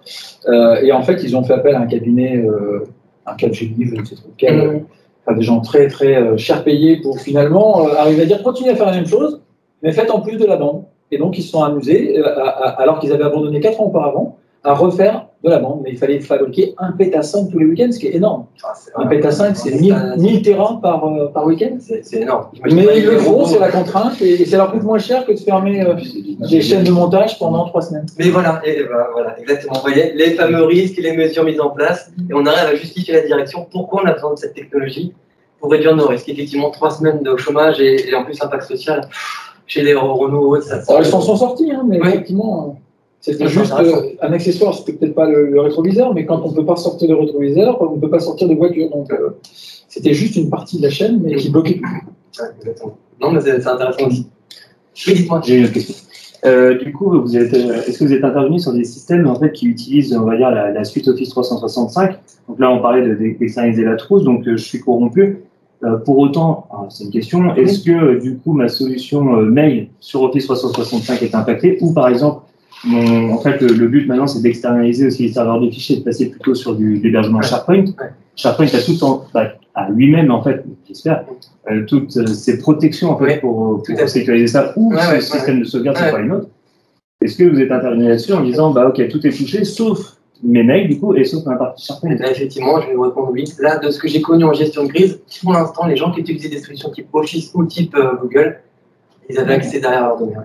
Speaker 4: Et en fait, ils ont fait appel à un cabinet, un Capgemini, je ne sais pas quel, des gens très très cher payés pour finalement arriver à dire continuez à faire la même chose, mais faites en plus de la bande. Et donc ils se sont amusés, alors qu'ils avaient abandonné 4 ans auparavant, à refaire de la bande. Mais il fallait fabriquer un Peta 5 tous les week-ends, ce qui est énorme. Un Peta 5, c'est 1000 terrains par week-end.
Speaker 1: C'est énorme.
Speaker 4: Mais ils le font, c'est la contrainte, et ça leur coûte moins cher que de fermer des chaînes de montage pendant 3 semaines.
Speaker 1: Mais voilà, voilà, exactement. Vous voyez, les fameux risques et les mesures mises en place, et on arrive à justifier la direction. Pourquoi on a besoin de cette technologie? Pour réduire nos risques. Effectivement, 3 semaines de chômage et en plus impact social chez les Renault, ça.
Speaker 4: Ils s'en sont sortis, hein, mais effectivement, c'était juste un accessoire. C'était peut-être pas le rétroviseur, mais quand on ne peut pas sortir de rétroviseur, on ne peut pas sortir de voiture. Donc, c'était juste une partie de la chaîne, mais qui bloquait tout.
Speaker 1: Ouais, exactement. Non, mais c'est intéressant aussi. Oui, dites-moi.
Speaker 3: J'ai une autre question. Du coup, est-ce que vous êtes intervenu sur des systèmes en fait qui utilisent, on va dire, la suite Office 365? Donc là, on parlait d'externaliser la trousse, donc je suis corrompu. Pour autant, c'est une question, est-ce que du coup ma solution mail sur Office 365 est impactée, ou par exemple, en fait le but maintenant c'est d'externaliser aussi les serveurs de fichiers, de passer plutôt sur l'hébergement SharePoint. SharePoint a tout à lui-même en fait, j'espère, toutes ces protections en fait pour sécuriser ça, ou ce système de sauvegarde c'est pas les nôtres. Est-ce que vous êtes intervenu là-dessus en disant ok, tout est touché sauf mes mails, du coup, et sauf la partie SharePoint?
Speaker 1: Là, effectivement, je vais vous répondre oui. Là, de ce que j'ai connu en gestion de crise, pour l'instant, les gens qui utilisaient des solutions type Office ou type Google, ils avaient accès derrière leurs données.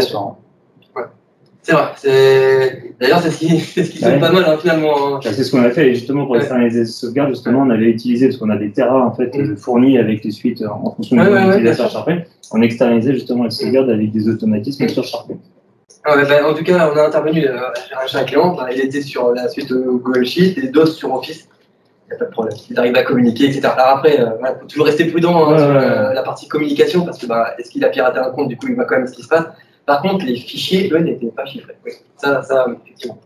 Speaker 1: C'est vrai. D'ailleurs, c'est ce qui sonne pas mal, hein, finalement.
Speaker 3: C'est ce qu'on a fait, et justement, pour externaliser les sauvegardes, justement, on avait utilisé, parce qu'on a des terras, en fait, fournis avec les suites en fonction de l'utilisateur SharePoint, on externalisait justement les sauvegardes avec des automatismes sur SharePoint.
Speaker 1: En tout cas, on a intervenu chez un client, il était sur la suite Google Sheet et d'autres sur Office. Il n'y a pas de problème. Ils arrivent à communiquer, etc. Alors après, il faut toujours rester prudent sur la partie communication parce que est-ce qu'il a piraté un compte, du coup, il voit quand même ce qui se passe. Par contre, les fichiers, eux, n'étaient pas chiffrés. Oui. Ça, effectivement.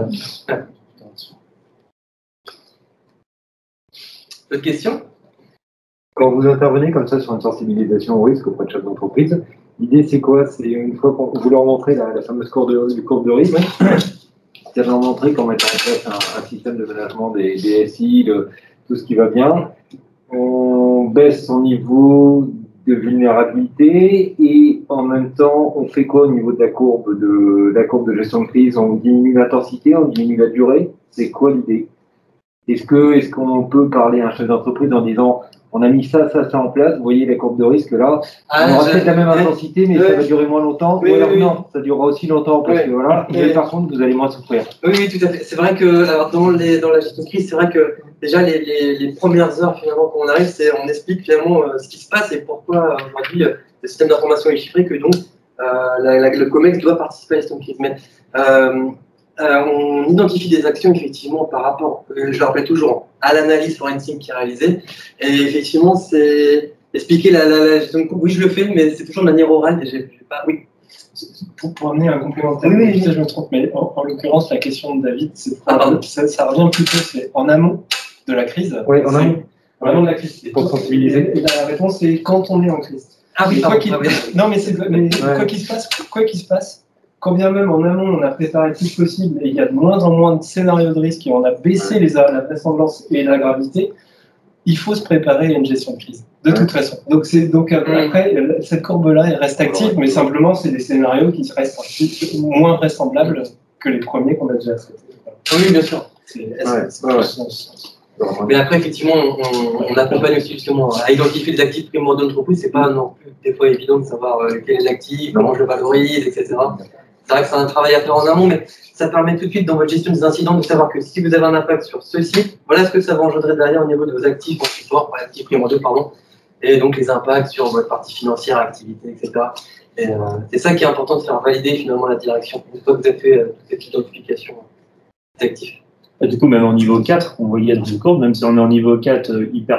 Speaker 1: D'autres questions?
Speaker 5: Quand vous intervenez comme ça sur une sensibilisation au risque auprès de chefs d'entreprise, l'idée c'est quoi? C'est une fois que vous leur montrez la fameuse courbe de risque, c'est de leur montrer qu'on met en place un système de management des SI, tout ce qui va bien. On baisse son niveau de vulnérabilité et en même temps, on fait quoi au niveau de la courbe de gestion de crise? On diminue l'intensité, on diminue la durée. C'est quoi l'idée? Est-ce qu'on peut parler à un chef d'entreprise en disant on a mis ça en place. Vous voyez les courbes de risque là. On aura peut-être la même intensité, mais ça va durer moins longtemps. Ou alors non, ça durera aussi longtemps parce que voilà. Mais par contre, vous allez moins souffrir.
Speaker 1: Oui, tout à fait. C'est vrai que alors, dans la gestion de crise, c'est vrai que déjà les premières heures finalement quand on arrive, on explique finalement ce qui se passe et pourquoi aujourd'hui le système d'information est chiffré, que donc le COMEX doit participer à la gestion de crise. Mais on identifie des actions effectivement par rapport, je le rappelle toujours, à l'analyse forensique qui est réalisée. Et effectivement, c'est expliquer la gestion de coût. Oui, je le fais, mais c'est toujours de manière orale. Et j'ai pas. Oui.
Speaker 2: Pour amener un complémentaire,
Speaker 1: oui.
Speaker 2: Je me trompe, mais en l'occurrence, la question de David, ça revient plutôt, c'est en amont de la crise.
Speaker 5: Oui, en amont.
Speaker 2: En amont de la crise.
Speaker 5: Pour sensibiliser.
Speaker 2: Et la réponse, c'est quand on est en crise.
Speaker 1: Ah oui,
Speaker 2: quoi qu'il se passe, quand bien même en amont on a préparé le plus possible et il y a de moins en moins de scénarios de risque et on a baissé la vraisemblance et la gravité, il faut se préparer à une gestion de crise, de toute façon. Donc après, cette courbe-là, elle reste active, mais simplement, c'est des scénarios qui restent moins vraisemblables que les premiers qu'on a déjà traités.
Speaker 1: Oui, bien sûr. Mais après, effectivement, on accompagne aussi justement à identifier les actifs primordiaux d'entreprise. C'est pas non plus des fois évident de savoir quel est l'actif, comment je le valorise, etc. C'est vrai que c'est un travail à faire en amont, mais ça permet tout de suite dans votre gestion des incidents de savoir que si vous avez un impact sur ceci, voilà ce que ça va engendrer derrière au niveau de vos actifs en support, actifs primordiaux, pardon, et donc les impacts sur votre partie financière, activité, etc. Et c'est ça qui est important de faire valider finalement la direction une fois que vous avez fait toute cette identification d'actifs.
Speaker 3: Et du coup, même en niveau 4, on voyait dans une courbe, même si on est en niveau 4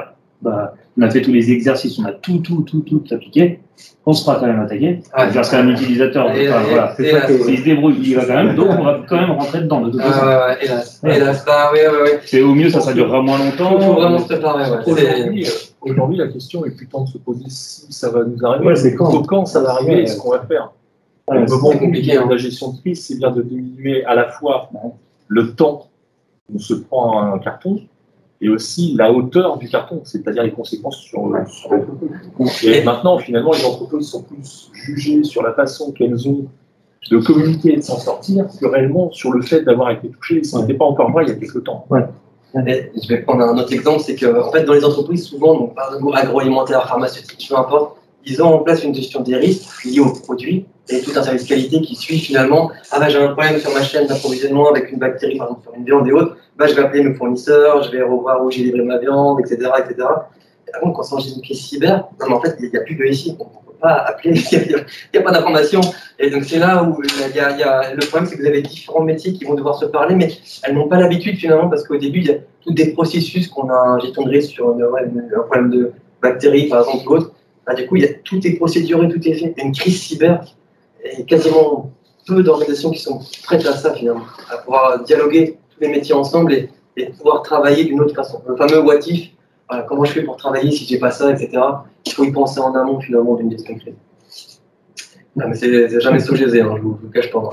Speaker 3: on a fait tous les exercices, on a tout appliqué, on se fera quand même attaquer. C'est un utilisateur, voilà, c'est ça qu'il se débrouille, il va quand même, donc on va quand même rentrer dedans de toute façon.
Speaker 1: Hélas,
Speaker 3: c'est au mieux, ça durera moins longtemps.
Speaker 1: Il faut vraiment se préparer.
Speaker 6: Aujourd'hui, la question est plutôt de se poser si ça va nous arriver,
Speaker 3: c'est
Speaker 6: quand ça va arriver et ce qu'on va faire. Le moment compliqué de la gestion de crise, c'est bien de diminuer à la fois le temps où on se prend un carton et aussi la hauteur du carton, c'est-à-dire les conséquences sur l'entreprise. Et maintenant, finalement, les entreprises sont plus jugées sur la façon qu'elles ont de communiquer et de s'en sortir que réellement sur le fait d'avoir été touchées. Ce n'était pas encore vrai il y a quelques temps.
Speaker 1: Je vais prendre un autre exemple, c'est que en fait, dans les entreprises, souvent, donc, par exemple, agroalimentaire, pharmaceutique, peu importe, ils ont en place une gestion des risques liés aux produits et tout un service qualité qui suit finalement. Ah j'ai un problème sur ma chaîne d'approvisionnement avec une bactérie, par exemple sur une viande et autres, je vais appeler mes fournisseurs, je vais revoir où j'ai livré ma viande, etc. etc. Et par contre, quand on s'agit d'une crise cyber, non, mais en fait, il n'y a plus de ici, on ne peut pas appeler, il n'y a pas d'information. Et donc c'est là où le problème, c'est que vous avez différents métiers qui vont devoir se parler, mais elles n'ont pas l'habitude finalement, parce qu'au début, il y a tous des processus qu'on a en gestion de risque sur un problème de bactéries, par exemple, ou autre. Du coup, tout est procéduré, tout est fait. Une crise cyber, et quasiment peu d'organisations qui sont prêtes à ça finalement, à pouvoir dialoguer tous les métiers ensemble et pouvoir travailler d'une autre façon. Le fameux what if, comment je fais pour travailler si j'ai pas ça, etc. Il faut y penser en amont finalement d'une gestion de crise. Non, mais c'est jamais SOGESé, je vous cache pas.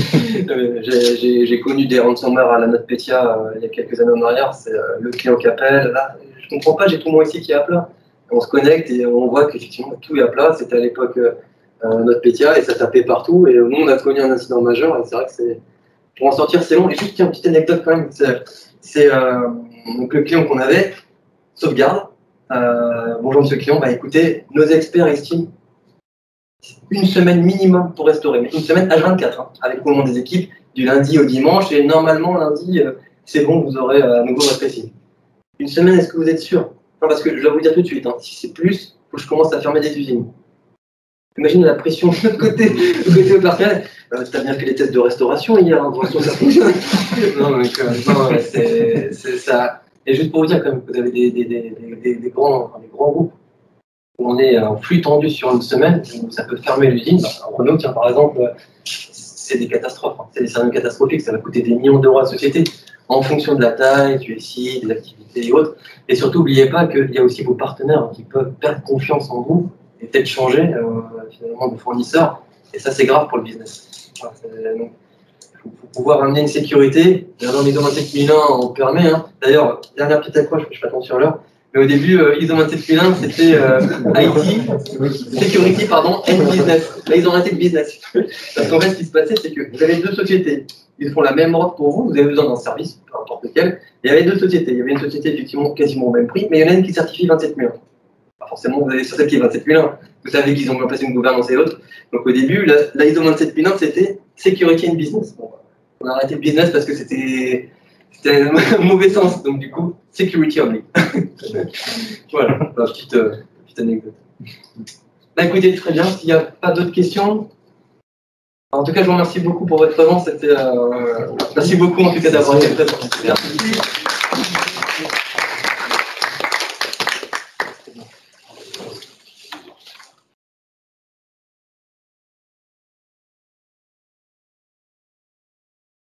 Speaker 1: J'ai connu des ransomware à la NotPetya il y a quelques années en arrière. C'est le client qui appelle. Là, je comprends pas, j'ai tout mon ici qui est à plat. On se connecte et on voit qu'effectivement tout est à plat. C'était à l'époque NotPetya et ça tapait partout. Et nous, on a connu un incident majeur. Et c'est vrai que pour en sortir, c'est long. Et juste une petite anecdote quand même. C'est donc le client qu'on avait, sauvegarde. Bonjour monsieur le client, écoutez, nos experts estiment une semaine minimum pour restaurer, mais une semaine H24, avec au moment des équipes, du lundi au dimanche, et normalement lundi, c'est bon, vous aurez à nouveau votre récit. Une semaine, est-ce que vous êtes sûr? Non, parce que je dois vous dire tout de suite, si c'est plus, il faut que je commence à fermer des usines. Imagine la pression de l'autre côté au personnel. Tu as bien fait les tests de restauration hier, ça fonctionne. Non, c'est ça. Et juste pour vous dire, quand même, vous avez des grands groupes où on est en flux tendu sur une semaine, ça peut fermer l'usine. Renault, tiens, par exemple, c'est des catastrophes. C'est des scénarios catastrophiques, ça va coûter des millions d'euros à la société en fonction de la taille, du SI, des activités et autres. Et surtout, n'oubliez pas qu'il y a aussi vos partenaires qui peuvent perdre confiance en vous et peut-être changer finalement de fournisseur. Et ça, c'est grave pour le business. Donc, il faut pouvoir amener une sécurité. Dans l'ISO 27001, on permet. D'ailleurs, dernière petite accroche, je fais attention à l'heure. Mais au début, ISO 27001, c'était IT, Security, pardon, and Business. Là, ils ont arrêté le business. Parce qu'en fait, ce qui se passait, c'est que vous avez deux sociétés. Ils font la même offre pour vous, vous avez besoin d'un service, peu importe lequel. Et il y avait deux sociétés. Il y avait une société, effectivement, quasiment au même prix, mais il y en a une qui certifie 27001. Pas forcément, vous allez sur celle qui est 27001. Vous savez qu'ils ont mis en place une gouvernance et l'autre. Donc au début, la ISO 27001, c'était Security and Business. Bon, on a arrêté le business parce que c'était un mauvais sens. Donc du coup, Security only. Voilà, petite anecdote. Bah, écoutez, très bien. S'il n'y a pas d'autres questions, en tout cas, je vous remercie beaucoup pour votre présence. Merci beaucoup en tout cas d'avoir été présent. Merci.